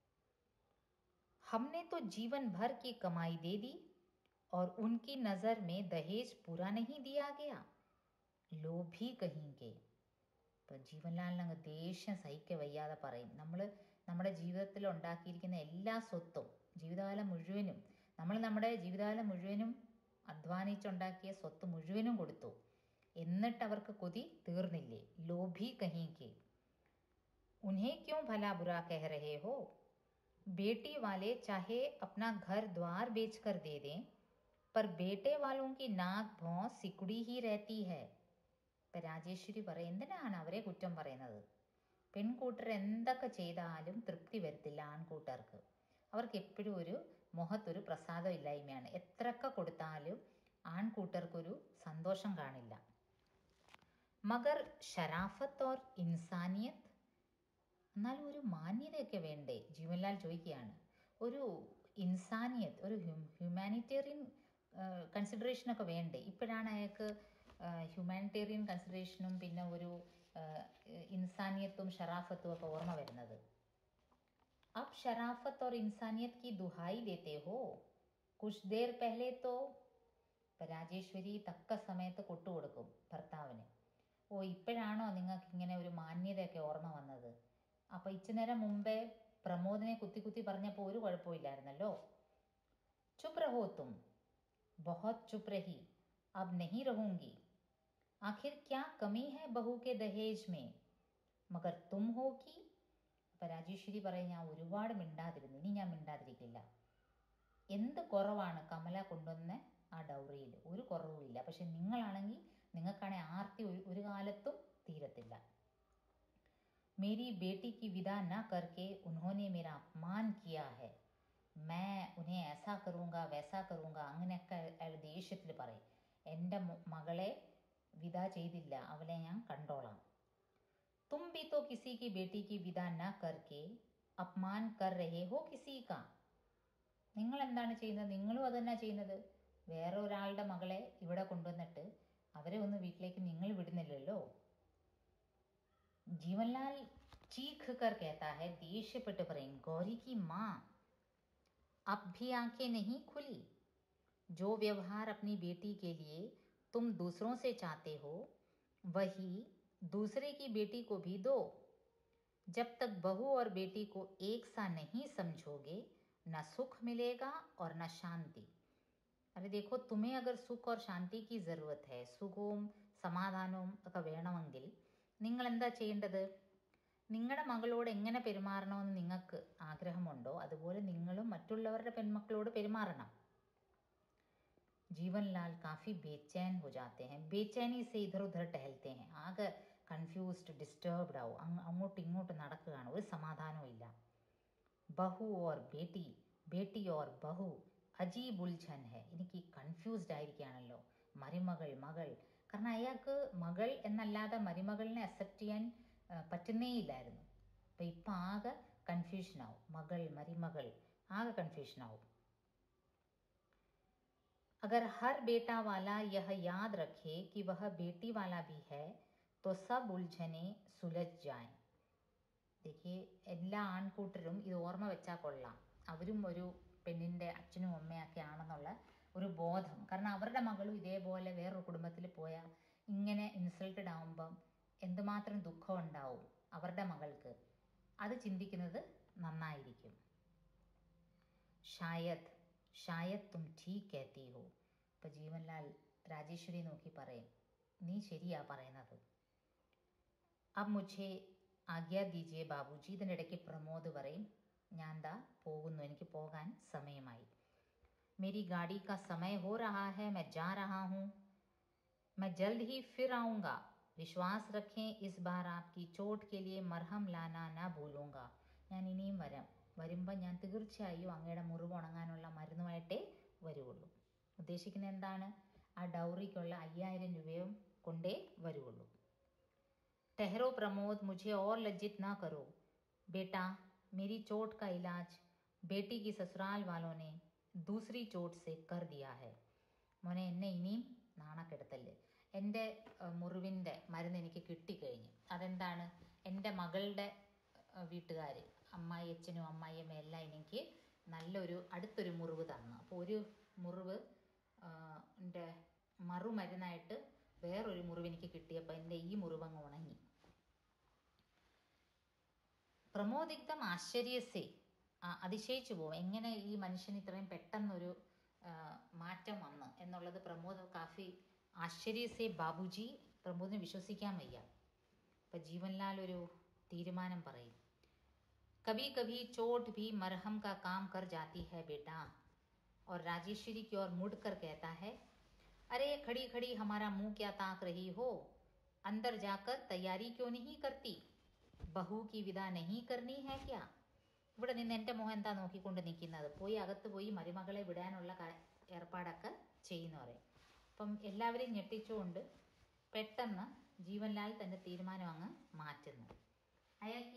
हमने तो जीवन भर की कमाई दे दी और उनकी नज़र में दहेज पूरा नहीं दिया गया. ലോഭി കഹിങ്കെ. ഇപ്പം ജീവൻലാലിന് അങ്ങ് ദേഷ്യം സഹിക്ക വയ്യാതെ പറയും, നമ്മൾ നമ്മുടെ ജീവിതത്തിൽ ഉണ്ടാക്കിയിരിക്കുന്ന എല്ലാ സ്വത്തും ജീവിതകാലം മുഴുവനും നമ്മുടെ ജീവിതകാലം മുഴുവനും അധ്വാനിച്ചുണ്ടാക്കിയ സ്വത്ത് മുഴുവനും കൊടുത്തു, എന്നിട്ട് അവർക്ക് കൊതി തീർന്നില്ലേ. ലോഭി കഹിങ്കെ. ഉൻഹെ ക്യോं भला बुरा कह रहे हो. बेटी वाले चाहे अपना घर द्वार बेचकर दे दें, पर बेटे वालों की नाक भौं सिकुड़ी ही रहती है. ഇപ്പം രാജേശ്വരി പറയും, എന്തിനാണ് അവരെ കുറ്റം പറയുന്നത്? പെൺകൂട്ടർ എന്തൊക്കെ ചെയ്താലും തൃപ്തി വരത്തില്ല ആൺകൂട്ടർക്ക്. അവർക്ക് എപ്പോഴും ഒരു മുഖത്തൊരു പ്രസാദം ഇല്ലായ്മയാണ്. എത്രയൊക്കെ കൊടുത്താലും ആൺകൂട്ടർക്കൊരു സന്തോഷം കാണില്ല. മഗർ ഷറാഫത്ത് ഓർ ഇൻസാനിയത്ത്, എന്നാലും ഒരു മാന്യതയൊക്കെ വേണ്ടേ? ജീവൻലാൽ ചോദിക്കുകയാണ്. ഒരു ഇൻസാനിയത്ത്, ഒരു ഹ്യൂമാനിറ്റേറിയൻ കൺസിഡറേഷനൊക്കെ വേണ്ടേ? ഇപ്പോഴാണ് അയാൾക്ക് ഹ്യൂമാനിറ്റേറിയൻ കൺസിഡറേഷനും പിന്നെ ഒരു ഇൻസാനിയത്തും ഷറാഫത്തും ഒക്കെ ഓർമ്മ വരുന്നത്. അബ് ഷറാഫത്ത് ഓർ ഇൻസാനിയത്ത് കി ദുഹായി ദേത്തെ ഹോ, കുച്ച് ദേർ പെഹ്ലെ തോ. ഇപ്പം രാജേശ്വരി തക്ക സമയത്ത് കൊട്ടുകൊടുക്കും ഭർത്താവിന്. ഓ, ഇപ്പോഴാണോ നിങ്ങൾക്ക് ഇങ്ങനെ ഒരു മാന്യതയൊക്കെ ഓർമ്മ വന്നത്? അപ്പം ഇച്ചിരി നേരം മുമ്പേ പ്രമോദിനെ കുത്തി കുത്തി പറഞ്ഞപ്പോൾ ഒരു കുഴപ്പമില്ലായിരുന്നല്ലോ. ചുപ് രഹോ തും, ബഹുത് ചുപ് രഹി, अब नहीं रहूंगी. आखिर क्या कमी है बहू के दहेज में, मगर तुम हो की. അപ്പം രാജേശ്വരി പറയും, ഞാൻ ഒരുപാട് മിണ്ടാതിരുന്നു, ഇനി ഞാൻ മിണ്ടാതിരിക്കില്ല. എന്ത് കുറവാണ് കമല കൊണ്ടുവന്ന ആ ഡൗറിയിൽ? ഒരു കുറവുമില്ല. പക്ഷെ നിങ്ങളാണെങ്കിൽ നിങ്ങൾക്കാണെങ്കിൽ ആർത്തി ഒരു കാലത്തും തീരത്തില്ല. मेरी बेटी की विदा न करके उन्होंने मेरा अपमान किया है, मैं उन्हें ऐसा करूँगा वैसा करूँगा. അങ്ങനെയൊക്കെ അയാൾ ദേഷ്യത്തിൽ പറയും. എൻ്റെ മകളെ വിദ ചെയ്തില്ല, അവളെ ഞാൻ കണ്ടോളാം. തും ഭി തോ കിസി കി ബേട്ടി കി വിദ ന കർക്കെ അപ്മാൻ കർ രഹേ ഹോ കിസി കാ. നിങ്ങൾ എന്താണ് ചെയ്യുന്നത്? നിങ്ങളും അതന്നെ ചെയ്യുന്നത്. വേറെ ഒരാളുടെ മകളെ ഇവിടെ കൊണ്ടുവന്നിട്ട് അവരെ ഒന്ന് വീട്ടിലേക്ക് നിങ്ങൾ വിടുന്നില്ലല്ലോ. ജീവൻലാൽ ചീഖ് കർ कहता है, ദേഷ്യപ്പെട്ട് പറയും, गौरी की माँ अब भी आंखें नहीं खुली. जो व्यवहार अपनी बेटी के लिए तुम दूसरों से चाहते हो वही दूसरे की बेटी को भी दो. जब तक बहू और बेटी को एक सा नहीं समझोगे न सुख मिलेगा और न शांति. अरे देखो, तुम्हें अगर सुख और शांति की ज़रूरत है, സുഖവും സമാധാനവും ഒക്കെ വേണമെങ്കിൽ നിങ്ങൾ എന്താ ചെയ്യേണ്ടത്? നിങ്ങളുടെ മകളോട് എങ്ങനെ പെരുമാറണമെന്ന് നിങ്ങൾക്ക് ആഗ്രഹമുണ്ടോ അതുപോലെ നിങ്ങളും മറ്റുള്ളവരുടെ പെൺമക്കളോട് പെരുമാറണം. ജീവൻലാൽ കാഫി ബേചൈൻ ഹോ ജാത്തെ ഹൈ, ബേചൈനി സെ ഇധർ ഉധർ ടഹൽത്തെ ഹൈ. ആകെ കൺഫ്യൂസ്ഡ്, ഡിസ്റ്റർബ്ഡ് ആവും, അങ്ങോട്ടും ഇങ്ങോട്ടും നടക്കുകയാണ്, ഒരു സമാധാനവും ഇല്ല. ബഹു ഓർ ബേട്ടി, ബേട്ടി ഓർ ബഹു അജീബ് ഉൽझन ഹൈ. എനിക്ക് കൺഫ്യൂസ്ഡ് ആയിരിക്കുകയാണല്ലോ. മരുമകൾ, മകൾ, കാരണം അയാൾക്ക് മകൾ എന്നല്ലാതെ മരുമകളിനെ അക്സെപ്റ്റ് ചെയ്യാൻ പറ്റുന്നേ ഇല്ലായിരുന്നു. അപ്പം ഇപ്പം ആകെ കൺഫ്യൂഷനാവും. മകൾ, മരുമകൾ, ആകെ കൺഫ്യൂഷനാവും. अगर हर बेटा वाला यह याद रखे कि वह बेटी वाला भी है तो सब उलझने सुलझ जाएं. देखिए, എല്ലാ ആൺകൂട്ടരും ഇത് ഓർമ്മ വെച്ചാൽ കൊള്ളാം. അവരും ഒരു പെണ്ണിൻ്റെ അച്ഛനും അമ്മയൊക്കെ ആണെന്നുള്ള ഒരു ബോധം. കാരണം അവരുടെ മകളും ഇതേപോലെ വേറൊരു കുടുംബത്തിൽ പോയാൽ ഇങ്ങനെ ഇൻസൾട്ടഡ് ആവുമ്പം എന്തുമാത്രം ദുഃഖം ഉണ്ടാവും അവരുടെ മകൾക്ക്. അത് ചിന്തിക്കുന്നത് നന്നായിരിക്കും. ഷായത് ഷായത് തും ഠീക് കഹത്തി ഹോ. ഇപ്പം ജീവൻലാൽ രാജേശ്വരി നോക്കി പറയും, നീ ശരിയാ പറയുന്നത്. അബ് മുझे ആജ്ഞാ ദീജിയെ ബാബുജി. ഇതിനിടയ്ക്ക് പ്രമോദ് പറയും, ഞാൻ ദാ പോകുന്നു, എനിക്ക് പോകാൻ സമയമായി. मेरी गाड़ी का समय हो रहा है, मैं जा रहा हूँ, मैं जल्द ही फिर आऊँगा. विश्वास रखें, इस बार आपकी चोट के लिए मरहम लाना ना भूलूँगा. ഞാൻ ഇനിയും വരുമ്പോൾ ഞാൻ തീർച്ചയായും അങ്ങയുടെ മുറിവ് ഉണങ്ങാനുള്ള മരുന്നുമായിട്ടേ വരുള്ളൂ. ഉദ്ദേശിക്കുന്നത് എന്താണ്? ആ ഡൗറിക്കുള്ള 5000 രൂപയും കൊണ്ടേ വരുള്ളൂ. ठहरो प्रमोद, मुझे और लज्जित ना करो. बेटा, मेरी चोट का इलाज बेटी की ससुराल वालों ने दूसरी चोट से कर दिया है. മോനെ, എന്നെ ഇനിയും നാണക്കെടുത്തല്. എൻ്റെ മുറിവിൻ്റെ മരുന്ന് എനിക്ക് കിട്ടിക്കഴിഞ്ഞു. അതെന്താണ്, എൻ്റെ മകളുടെ വീട്ടുകാർ, അമ്മായി അച്ഛനും അമ്മായിയമ്മയും എല്ലാം എനിക്ക് നല്ലൊരു അടുത്തൊരു മുറിവ് തന്നു. അപ്പോൾ ഒരു മുറിവ് എൻ്റെ മറുമരുന്നായിട്ട് വേറൊരു മുറിവ് എനിക്ക് കിട്ടിയപ്പോൾ എൻ്റെ ഈ മുറിവങ്ങ് ഉണങ്ങി. പ്രമോദിഗ്ധം ആശ്ചര്യസേ, അതിശയിച്ചു പോകും എങ്ങനെ ഈ മനുഷ്യന് ഇത്രയും പെട്ടെന്നൊരു മാറ്റം വന്ന് എന്നുള്ളത്. പ്രമോദ് കാഫി ആശ്ചര്യസേ ബാബുജി, പ്രമോദിന് വിശ്വസിക്കാൻ വയ്യ. അപ്പം ജീവൻലാൽ ഒരു തീരുമാനം പറയും. कभी कभी चोट भी मरहम का काम कर जाती है बेटा. और राजेश्वरी की ओर मुड़ कर कहता है, अरे खड़ी खड़ी हमारा मुंह क्या ताक रही हो, अंदर जाकर तैयारी क्यों नहीं करती, बहू की विदा नहीं करनी है क्या. ഇവിടെ നിന്ന് എൻ്റെ മോഹൻ എന്താ നോക്കിക്കൊണ്ട് നിൽക്കുന്നത്, പോയി അകത്ത് പോയി മരുമകളെ വിടാനുള്ള ഏർപ്പാടൊക്കെ ചെയ്യുന്നു പറയും. അപ്പം എല്ലാവരെയും ഞെട്ടിച്ചുകൊണ്ട് പെട്ടെന്ന് ജീവൻലാൽ തൻ്റെ തീരുമാനം അങ്ങ് മാറ്റുന്നു. അയാൾക്ക്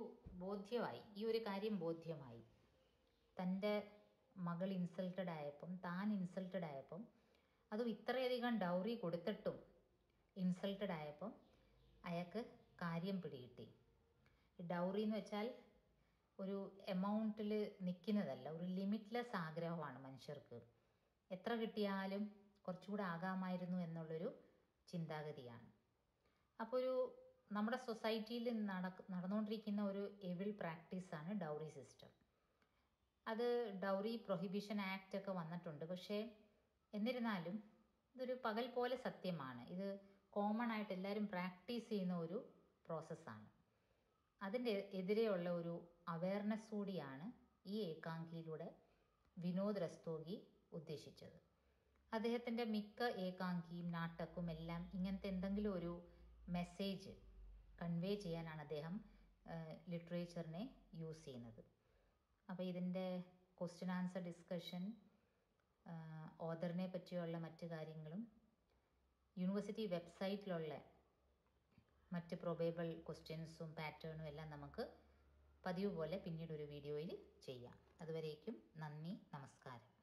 ഈ ഒരു കാര്യം ബോധ്യമായി. തൻ്റെ മകൾ ഇൻസൾട്ടഡ് ആയപ്പം, താൻ ഇൻസൾട്ടഡ് ആയപ്പം, അതും ഇത്രയധികം ഡൗറി കൊടുത്തിട്ടും ഇൻസൾട്ടഡ് ആയപ്പം അയാൾക്ക് കാര്യം പിടികിട്ടി. ഡൗറി എന്ന് വെച്ചാൽ ഒരു എമൗണ്ടിൽ നിൽക്കുന്നതല്ല, ഒരു ലിമിറ്റ്ലെസ് ആഗ്രഹമാണ് മനുഷ്യർക്ക്. എത്ര കിട്ടിയാലും കുറച്ചുകൂടെ ആകാമായിരുന്നു എന്നുള്ളൊരു ചിന്താഗതിയാണ്. അപ്പോൾ നമ്മുടെ സൊസൈറ്റിയിൽ നടന്നുകൊണ്ടിരിക്കുന്ന ഒരു എവിൾ പ്രാക്ടീസാണ് ഡൗറി സിസ്റ്റം. അത് ഡൗറി പ്രൊഹിബിഷൻ ആക്റ്റ് ഒക്കെ വന്നിട്ടുണ്ട്. പക്ഷേ എന്നിരുന്നാലും ഇതൊരു പകൽ പോലെ സത്യമാണ്. ഇത് കോമൺ ആയിട്ട് എല്ലാവരും പ്രാക്ടീസ് ചെയ്യുന്ന ഒരു പ്രോസസ്സാണ്. അതിൻ്റെ എതിരെയുള്ള ഒരു അവയർനെസ് കൂടിയാണ് ഈ ഏകാംഗിയിലൂടെ വിനോദ് രസ്തോഗി ഉദ്ദേശിച്ചത്. അദ്ദേഹത്തിൻ്റെ മിക്ക ഏകാംഗിയും നാട്ടക്കും എല്ലാം ഇങ്ങനത്തെ എന്തെങ്കിലും ഒരു മെസ്സേജ് കൺവേ ചെയ്യാനാണ് അദ്ദേഹം ലിറ്ററേച്ചറിനെ യൂസ് ചെയ്യുന്നത്. അപ്പോൾ ഇതിൻ്റെ ക്വസ്റ്റ്യൻ ആൻസർ ഡിസ്കഷൻ, ഓഥറിനെ പറ്റിയുള്ള മറ്റു കാര്യങ്ങളും യൂണിവേഴ്സിറ്റി വെബ്സൈറ്റിലുള്ള മറ്റ് പ്രൊബേബിൾ ക്വസ്റ്റ്യൻസും പാറ്റേണും എല്ലാം നമുക്ക് പതിവ് പോലെ പിന്നീടൊരു വീഡിയോയിൽ ചെയ്യാം. അതുവരേക്കും നന്ദി, നമസ്കാരം.